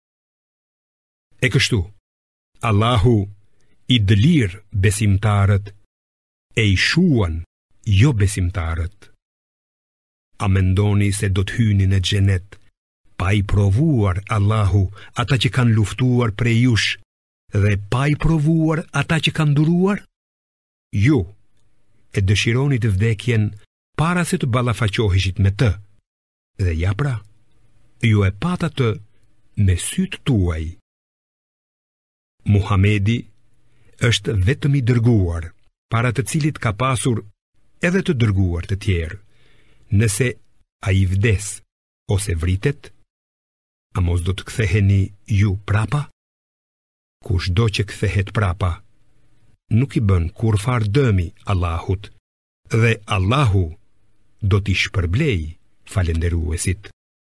E kështu, Allahu i dëlir besimtarët e i shuan jo besimtarët. A mendoni se do të hyni në xhenet pa i provuar Allahu ata që kanë luftuar prej jush dhe pa i provuar ata që kanë duruar? Ju e dëshironi të vdekjen para se të ballafaqoheshit me të. Dhe ja pra, ju e pata të me sytë tuaj. Muhamedi është vetëm i dërguar, para të cilit ka pasur edhe të dërguar të tjerë. Nëse a i vdes ose vritet, a mos do të ktheheni ju prapa? Kushdo që kthehet prapa, nuk i bën kurfar dëmi Allahut, dhe Allahu do t'i shpërblej falenderuesit.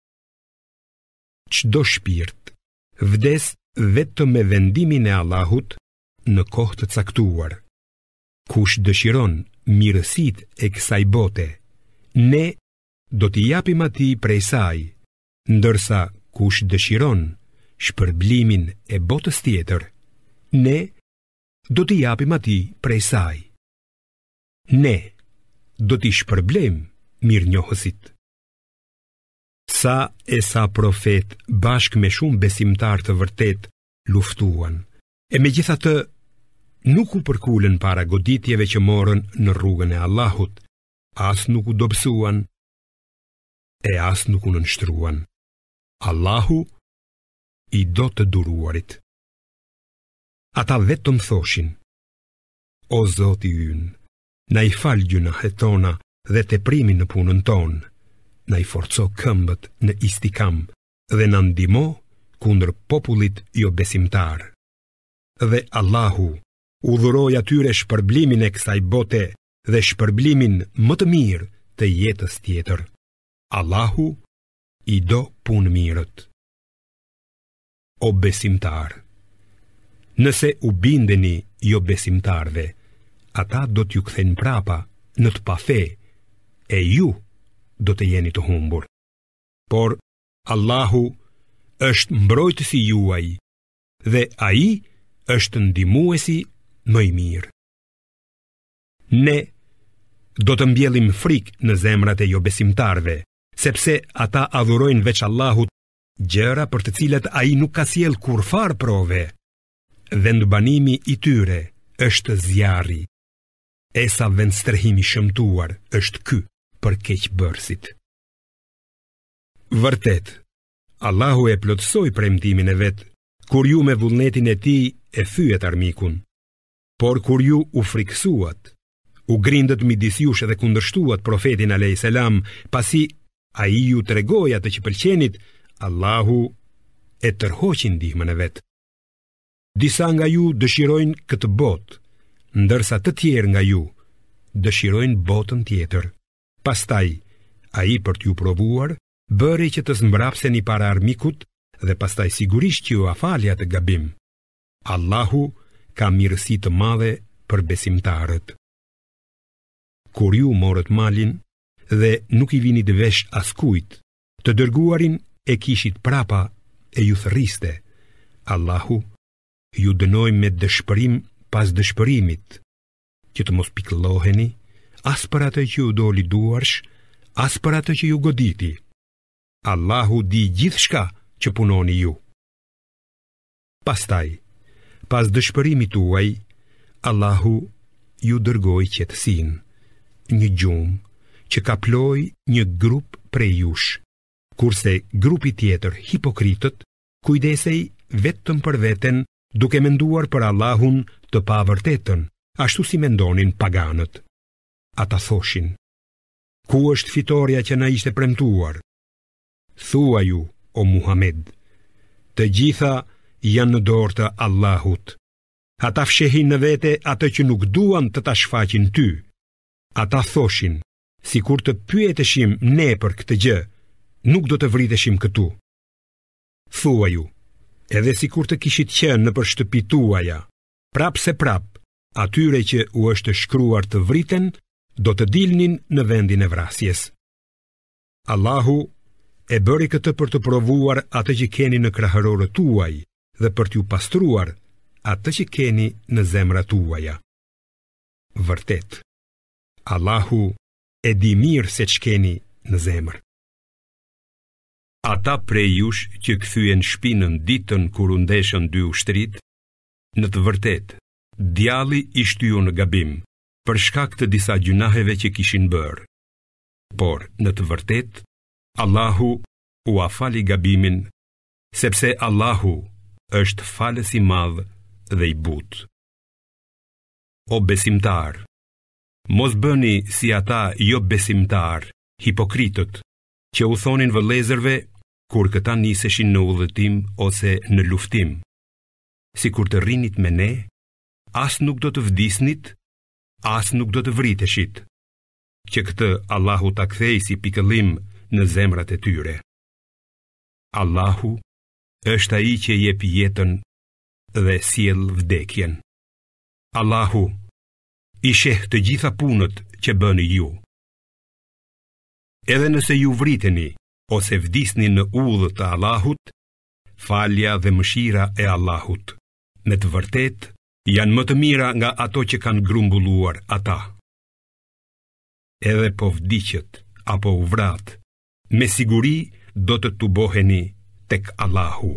Çdo shpirt vdes vetëm me vendimin e Allahut në kohë të caktuar. Kush dëshiron mirësit e kësaj bote, ne do t'i japim atij prej saj, ndërsa kush dëshiron shpërblimin e botës tjetër, ne do t'i japim atij prej saj. Ne do t'i shpërblejmë mirënjohësit. Sa e sa profet bashkë me shumë besimtar të vërtet luftuan, e megjithatë nuk u përkulen para goditjeve që morën në rrugën e Allahut, as nuk u dobësuan, e as nuk u nënshtruan. Allahu i do të duruarit. Ata vetëm thoshin: O Zoti ynë, na i fal gjunahet tona dhe teprimin në punën tonë, na i forco këmbët në istikam dhe na ndihmo kundër popullit jo besimtar. Dhe Allahu udhëroj atyre shpërblimin e kësaj bote dhe shpërblimin më të mirë të jetës tjetër. Allahu i do punë mirët. O besimtar, nëse u bindeni jo besimtarve, ata do t'ju kthen prapa në të pafe, e ju do të jeni të humbur. Por Allahu është mbrojtësi juaj dhe ai është ndihmuesi më i mirë. Ne do të mbjellim frikë në zemrat e jo besimtarve, sepse ata adhurojnë veç Allahut gjëra për të cilat ai nuk ka sjell kurrfar prove. Vendbanimi i tyre është zjarri, esa vendstrehimi shëmtuar është ky për keqbërësit. Vërtet, Allahu e plotësoi premtimin e vet kur ju me vullnetin e tij e thyet armikun. Por kur ju u friksuat, u grindët midis jush dhe kundërshtuat profetin alayhis salam, pasi ai ju tregoi atë që pëlqenit, Allahu e tërhoqi ndihmën e vet. Disa nga ju dëshirojnë këtë botë, ndërsa të tjerë nga ju dëshirojnë botën tjetër. Pastaj, ai për t'ju provuar, bëri që të zmbrapseni para armikut dhe pastaj sigurisht që ju afali atë gabim. Allahu ka mirësi të madhe për besimtarët. Kur ju morët malin dhe nuk i vini të vesh askujt, të dërguarin e kishit prapa e ju thërriste, Allahu ju dënoi me dëshpërim pas dëshpërimit, që të mos pikëlloheni as për atë që ju doli duarsh, as për atë që ju goditi. Allahu di gjithçka që punoni ju. Pastaj, pas dëshpërimit tuaj, Allahu ju dërgoi qetësinë, një gjumë që kaploi një grup prej jush, kurse grupi tjetër, hipokritët, kujdesej vetëm për veten, duke menduar për Allahun të pavërtetën, ashtu si mendonin paganët. Ata thoshin: ku është fitoria që na ishte premtuar? Thua ju, o Muhammed, të gjitha janë në dorë të Allahut. Ata fshehin në vete atë që nuk duan të ta shfaqin ty. Ata thoshin: sikur të pyeteshim ne për këtë gjë, nuk do të vriteshim këtu. Thua ju, edhe sikur të kishit qenë nëpër shtëpitë tuaja, prap se prap, atyre që u është shkruar të vriten, do të dilnin në vendin e vrasjes. Allahu e bëri këtë për të provuar atë që keni në krahërorët tuaj dhe për t'ju pastruar atë që keni në zemrat tuaja. Vërtet, Allahu e di mirë se ç'keni në zemër. Ata prej jush që kthyen shpinën ditën kur u ndeshën dy ushtrit, në të vërtetë, djalli i shtyu në gabim për shkak të disa gjunaheve që kishin bërë. Por, në të vërtetë, Allahu u afali gabimin, sepse Allahu është falës i madh dhe i butë. O besimtar, mos bëni si ata jo besimtar, hipokritët, që u thonin vëllezërve kur këta niseshin në udhëtim ose në luftim: si kur të rrinit me ne, as nuk do të vdisnit, as nuk do të vriteshit, që këtë Allahu ta kthej si pikëllim në zemrat e tyre. Allahu është ai që jep jetën dhe sjell vdekjen. Allahu i sheh të gjitha punët që bëni ju. Edhe nëse ju vriteni ose vdisni në udhë të Allahut, falja dhe mëshira e Allahut, me të vërtetë, janë më të mira nga ato që kanë grumbulluar ata. Edhe po vdiqet apo u vrat, me siguri do të tuboheni tek Allahu.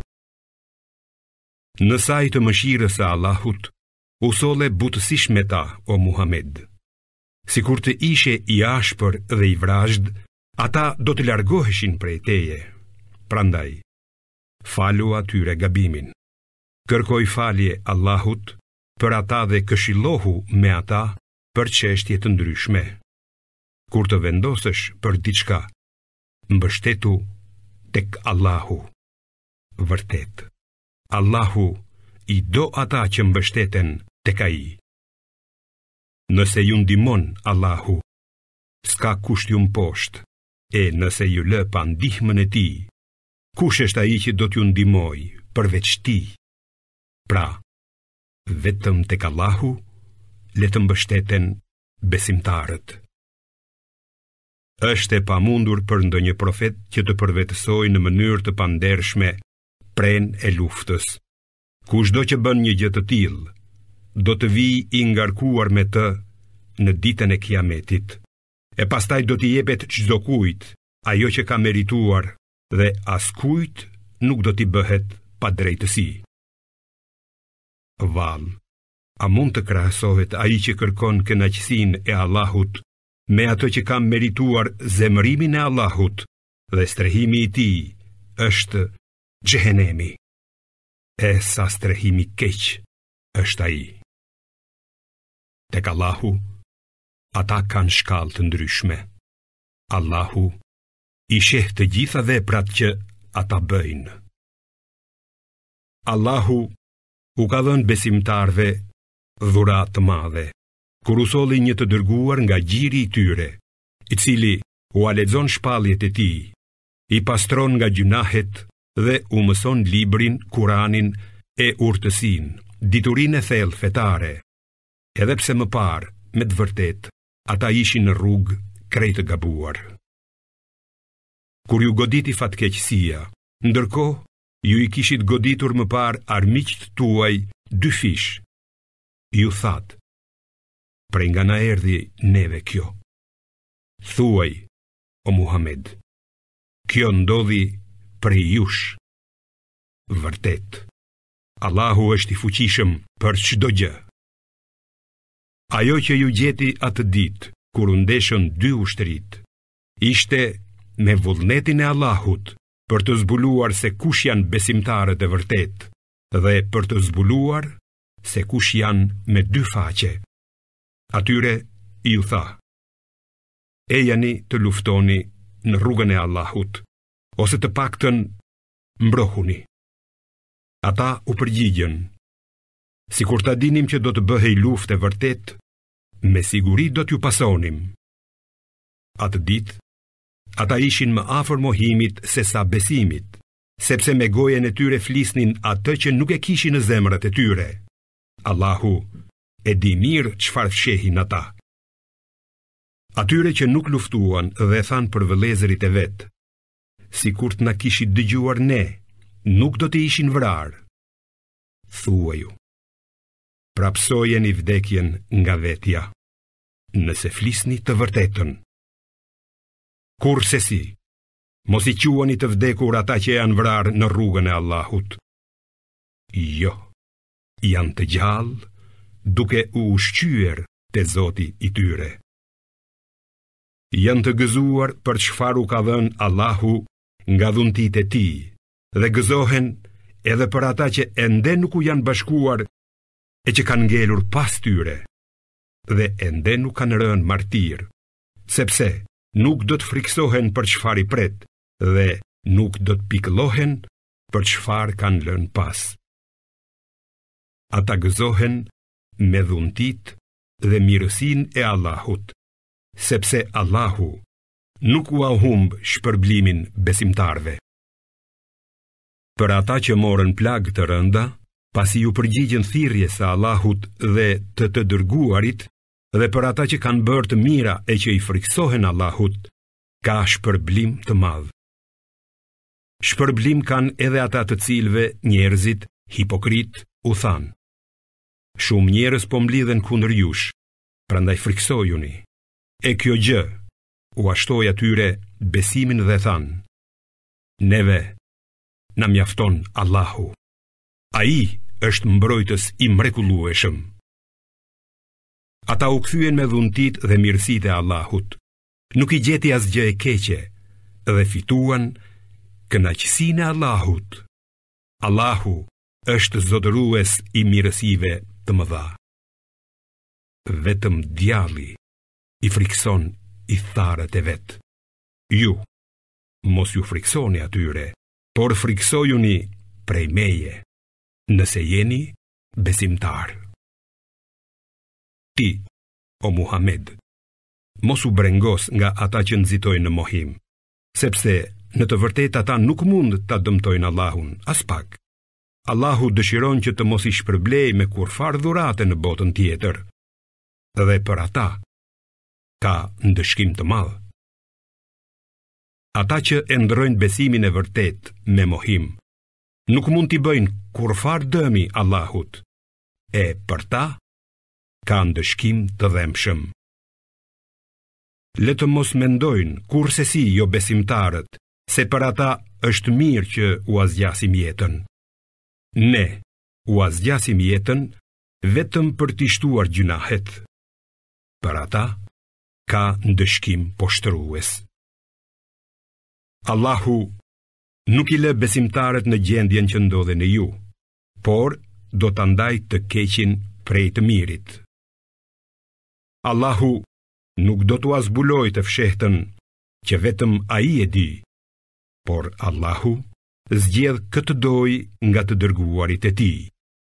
Në saj të mëshirës së Allahut, u solle butësisht me ta, o Muhammed. Sikur të ishe i ashpër dhe i vrazhd, ata do të largoheshin prej teje. Prandaj, falu atyre gabimin. Kërkoj falje Allahut për ata dhe këshillohu me ata për çështje të ndryshme. Kur të vendosësh për diçka, mbështetu tek Allahu. Vërtet, Allahu i do ata që mbështeten tek ai. Nëse ju ndihmon Allahu, s'ka kusht ju mposhtë, e nëse ju lë pa ndihmën e tij, kush është ai që do t'ju ndihmoj përveç tij? Pra, vetëm tek Allahu le të mbështeten besimtarët. Është e pamundur për ndonjë profet që të përvetësojë në mënyrë të pandershme prenë e luftës. Kushdo që bën një gjë të tillë, do të vijë i ngarkuar me të në ditën e Kiametit, e pastaj do t'i jepet çdo kujt ajo që ka merituar dhe askujt nuk do t'i bëhet pa drejtësi. Vallë, a mund të krahasohet ai që kërkon kënaqësinë e Allahut me ato që ka merituar zemërimin e Allahut dhe strehimi i tij është xhehenemi? E sa strehimi keq është ai. Tek Allahu, ata kanë shkallë të ndryshme. Allahu i sheh të gjitha veprat që ata bëjnë. Allahu u ka dhënë besimtarve dhuratë të madhe, kur u solli një të dërguar nga gjiri i tyre, i cili u lexon shpalljet e tij, i pastron nga gjunahet dhe u mëson librin, Kuranin e urtësinë, diturinë e thellë fetare, edhe pse më parë, me të vërtetë, ata ishin në rrugë krejt të gabuar. Kur ju goditi fatkeqësia, ndërkohë ju i kishit goditur më parë armiqt tuaj 2 fish, ju thatë: prej nga na erdhi neve kjo. Thuaj, o Muhammed, kjo ndodhi prej jush. Vërtet, Allahu është i fuqishëm për çdo gjë. Ajo që ju gjeti atë ditë, kur u ndeshën 2 ushtrit, ishte me vullnetin e Allahut për të zbuluar se kush janë besimtarët e vërtet dhe për të zbuluar se kush janë me 2 faqe. Atyre i u tha: ejani të luftoni në rrugën e Allahut, ose të paktën mbrohuni. Ata u përgjigjen: sikur ta dinim që do të bëhej luftë e vërtet, me siguri do t'ju pasonim. Atë ditë, ata ishin më afër mohimit se sa besimit, sepse me gojen e tyre flisnin atë që nuk e kishin në zemrat e tyre. Allahu e di mirë çfarë fshehin ata. Atyre që nuk luftuan dhe than për vëllezërit e vet: sikur të na kishit dëgjuar ne, nuk do të ishin vrarë. Thuaju: prapsojeni vdekjen nga vetja, nëse flisni të vërtetën. Kurse si, mos i quani të vdekur ata që janë vrarë në rrugën e Allahut. Jo, janë të gjallë, duke u ushqyer te Zoti i tyre. Janë të gëzuar për çfarë u ka dhënë Allahu nga dhuntit e tij, dhe gëzohen edhe për ata që ende nuk u janë bashkuar e që kanë ngelur pas tyre, dhe ende nuk kanë rënë martir, sepse nuk do të friksohen për çfarë i pret, dhe nuk do të pikëllohen për çfarë kanë lënë pas. Ata gëzohen me dhuntit dhe mirësinë e Allahut, sepse Allahu nuk u humb shpërblimin besimtarve. Për ata që morën plagë të rënda, pasi ju përgjigjen thirrjes së Allahut dhe të dërguarit, dhe për ata që kanë bërë të mira e që i friksohen Allahut, ka shpërblim të madh. Shpërblim kanë edhe ata të cilëve njerëzit hipokrit u thanë: shumë njerëz po mblidhen kundër jush, prandaj friksojuni. E kjo gjë u ashtoi atyre besimin dhe thanë: neve na mjafton Allahu. Ai është mbrojtës i mrekullueshëm. Ata u kthyen me dhuntit dhe mirësitë e Allahut. Nuk i gjeti asgjë e keqe dhe fituan kënaqësinë e Allahut. Allahu është zotërues i mirësive të mëdha. Vetëm djalli i frikson i tharët e vet. Ju mos ju friksoni atyre, por friksojuni prej meje, nëse jeni besimtar. Ti, o Muhamed, mos u brengos nga ata që nxitojnë në mohim, sepse në të vërtetë ata nuk mund ta dëmtojnë Allahun as pak. Allahu dëshiron që të mos i shpërblej me kurfar dhurate në botën tjetër, dhe për ata ka ndëshkim të madh. Ata që e ndrojnë besimin e vërtet me mohim, nuk mund t'i bëjnë kurfar dëmi Allahut, e për ta ka ndëshkim të dhemshëm. Le të mos mendojnë kurse si jo besimtarët se për ata është mirë që u azgjasim jetën. Ne u azgjasim jetën vetëm për t'i shtuar gjunahet. Për ata ka ndëshkim poshtrues. Allahu nuk i lë besimtarët në gjendjen që ndodhen në ju, por do t'a ndaj të keqin prej të mirit. Allahu nuk do t'u azbuloj të fshehtën që vetëm ai e di, por Allahu zgjedh këtë doj nga të dërguarit e tij.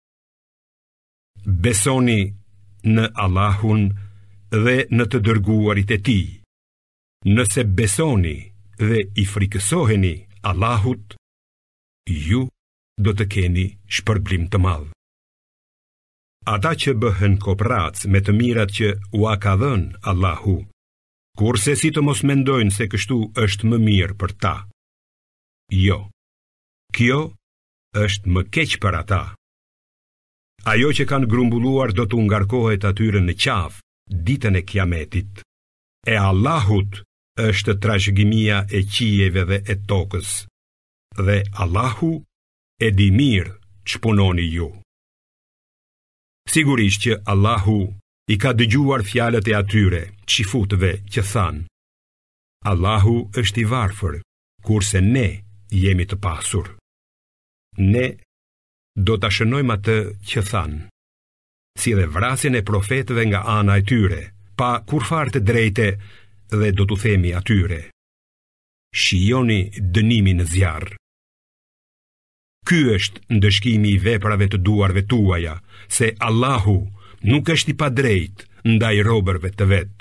Besoni në Allahun dhe në të dërguarit e tij. Nëse besoni dhe i frikësoheni Allahut, ju do të keni shpërblim të madh. Ata që bëhen koprac me të mirat që ua ka dhënë Allahu, kurse si të mos mendojnë se kështu është më mirë për ta. Jo, kjo është më keq për ata. Ajo që kanë grumbulluar do t'u ngarkohet atyre në qafë ditën e Kiametit. E Allahut është trashëgimia e qijeve dhe e tokës, dhe Allahu e di mirë ç'punoni ju. Sigurisht që Allahu i ka dëgjuar fjalët e atyre çifutëve që thanë: Allahu është i varfër, kurse ne jemi të pasur. Ne do ta shënojmë atë që thanë, si dhe vrasjen e profetëve nga ana e tyre, pa kurfar të drejte, dhe do t'u themi atyre: shijoni dënimin në zjarr. Ky është ndëshkimi i veprave të duarve tuaja, se Allahu nuk është i padrejt ndaj robërve të vet.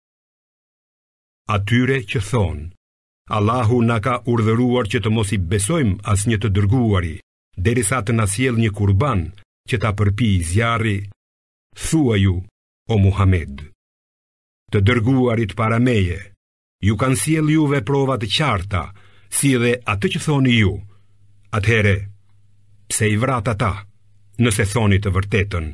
Atyre që thonë: Allahu na ka urdhëruar që të mos i besojmë asnjë të dërguari, derisa të na sjellë një kurban që ta përpijë zjarri, thua ju, o Muhammed: të dërguarit para meje, ju kanë sjellë juve prova të qarta, si dhe atë që thoni ju. Atëhere, pse i vrat ata, nëse thoni të vërtetën?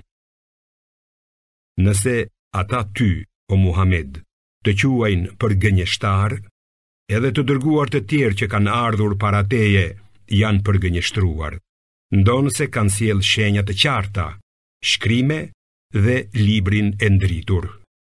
Nëse ata ty, o Muhammed, të quajnë për gënjeshtar, edhe të dërguar të tjerë që kanë ardhur para teje janë përgënjeshtruar, ndonë se kanë sjellë shenja të qarta, shkrime dhe librin e ndritur.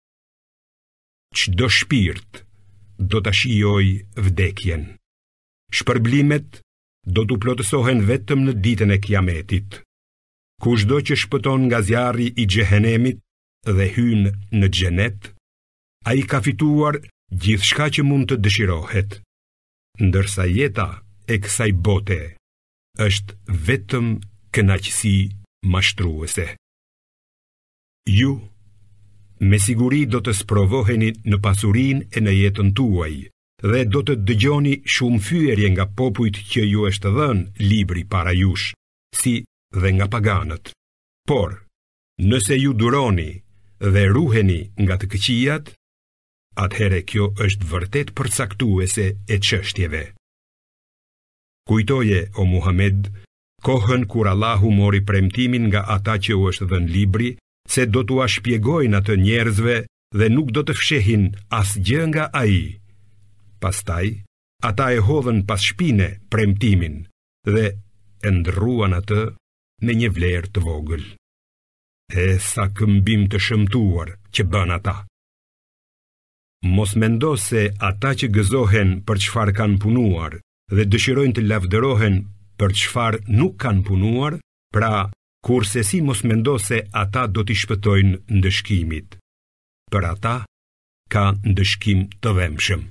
Çdo shpirt do ta shijojë vdekjen. Shpërblimet do t'u plotësohen vetëm në ditën e Kiametit. Kushdo që shpëton nga zjarri i xhehenemit dhe hyn në xhenet, ai ka fituar gjithçka që mund të dëshirohet, ndërsa jeta e kësaj bote është vetëm kënaqësi mashtruese. Ju me siguri do të sprovoheni në pasurinë e në jetën tuaj dhe do të dëgjoni shumë fyerje nga popujt që ju është dhënë libri para jush, si dhe nga paganët. Por, nëse ju duroni dhe ruheni nga të këqijat, atëhere kjo është vërtet përcaktuese e çështjeve. Kujtoje, o Muhammed, kohën kur Allahu mori premtimin nga ata që u është dhënë libri, se do t'ua shpjegojnë atë njerëzve dhe nuk do të fshehin asgjë nga ai. Pastaj, ata e hodhën pas shpine premtimin dhe e ndrruan atë me një vlerë të vogël. E sa këmbim të shëmtuar që bën ata. Mos mendo se ata që gëzohen për çfarë kanë punuar dhe dëshirojnë të lavdërohen për çfarë nuk kanë punuar, pra kurse si mos mendo se ata do t'i shpëtojnë ndëshkimit. Për ata ka ndëshkim të dhemshëm.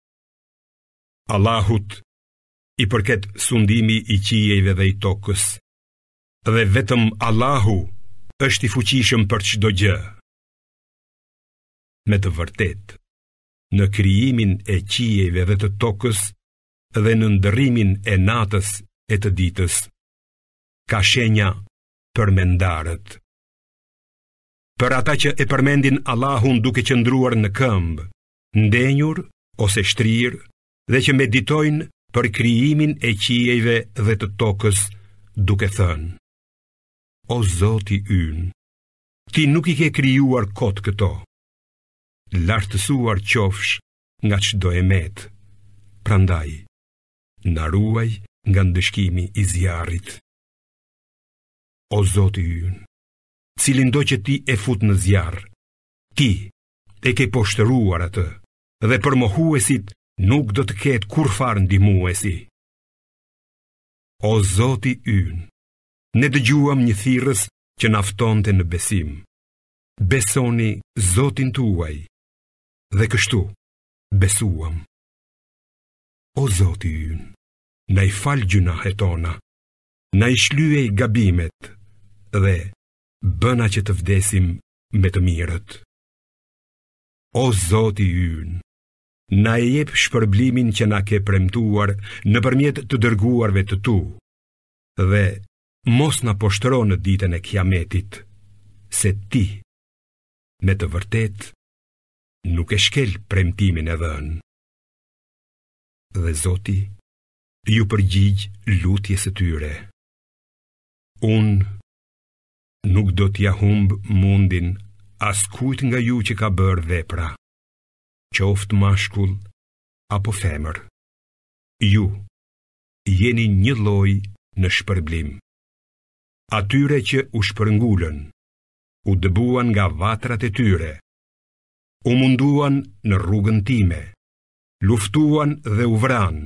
Allahut i përket sundimi i qijeve dhe i tokës, dhe vetëm Allahu është i fuqishëm për çdo gjë. me të vërtet, në krijimin e qiejve dhe të tokës dhe në ndërrimin e natës e të ditës, ka shenja për mendarët. Për ata që e përmendin Allahun duke qëndruar në këmbë, ndenjur ose shtrirë dhe që meditojnë për krijimin e qiejve dhe të tokës duke thënë: O Zoti ynë, ti nuk i ke krijuar kot këto. Lartësuar qofsh nga çdo emet, prandaj na ruaj nga ndëshkimi i zjarrit. O Zoti ynë, cilindo që ti e fut në zjarr, ti e ke poshtëruar atë, dhe për mohuesit nuk do të ketë kurfar ndihmuesi. O Zoti ynë, ne dëgjuam një thirrës që na ftonte në besim. Besoni Zotin tuaj, dhe kështu besuam. O Zoti ynë, na i fal gjunahet tona, na i shlyej gabimet dhe bëna që të vdesim me të mirët. O Zoti ynë, na e jep shpërblimin që na ke premtuar nëpërmjet të dërguarve të tu, dhe mos na poshtëro në ditën e Kiametit, se ti, me të vërtet, nuk e shkel premtimin e dhënë. Dhe Zoti ju përgjigj lutjes së tyre. Unë nuk do t'ja humb mundin askujt nga ju që ka bërë vepra, qoftë mashkull apo femër. Ju jeni një lloj në shpërblim. Atyre që u shpërngulën, u dëbuan nga vatrat e tyre, u munduan në rrugën time, luftuan dhe u vranë.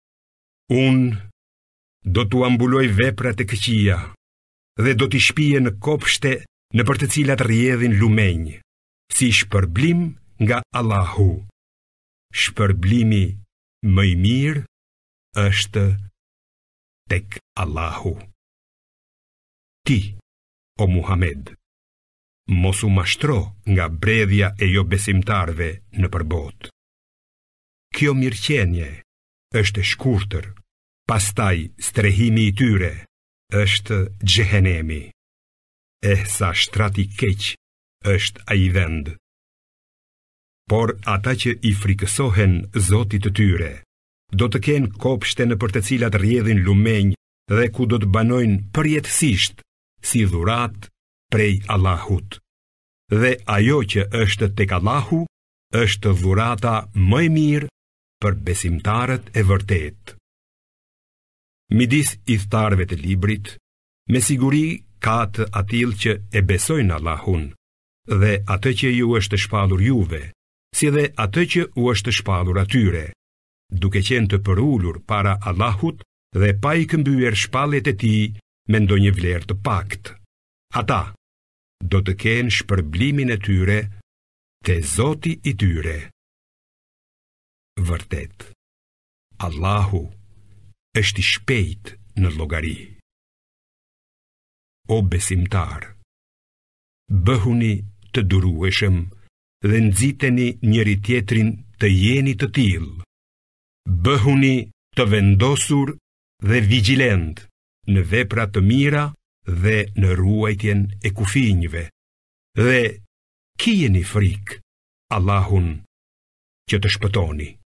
Unë do t'u ambuloj veprat e këqija dhe do t'i shpije në kopshte në për të cilat rrjedhin lumenj, si shpërblim nga Allahu. Shpërblimi më i mirë është tek Allahu. Ti, o Muhammed, mos u mashtro nga bredhja e jo besimtarve në përbot. Kjo mirëqenje është e shkurtër, pastaj strehimi i tyre është xhehenemi. Sa shtrati keq është ai vend. Por ata që i frikësohen Zotit të tyre, do të kenë kopshte në për të cilat rrjedhin lumenj dhe ku do të banojnë përjetësisht si dhurat prej Allahut. Dhe ajo që është tek Allahu është dhurata më e mirë për besimtarët e vërtet. Midis idhtarëve të librit, me siguri ka të atill që e besojnë Allahun dhe atë që ju është shpallur juve, si dhe atë që u është shpallur atyre, duke qenë të përulur para Allahut dhe pa i këmbyer shpalljet e tij me ndonjë vlerë të paktë. Ata do të kenë shpërblimin e tyre te Zoti i tyre. Vërtet, Allahu është i shpejt në llogari. O besimtar, bëhuni të durueshëm dhe nxiteni njëri tjetrin të jeni të tillë. Bëhuni të vendosur dhe vigjilent në vepra të mira dhe në ruajtjen e kufinjve. Dhe kijeni frikë Allahun që të shpëtoni.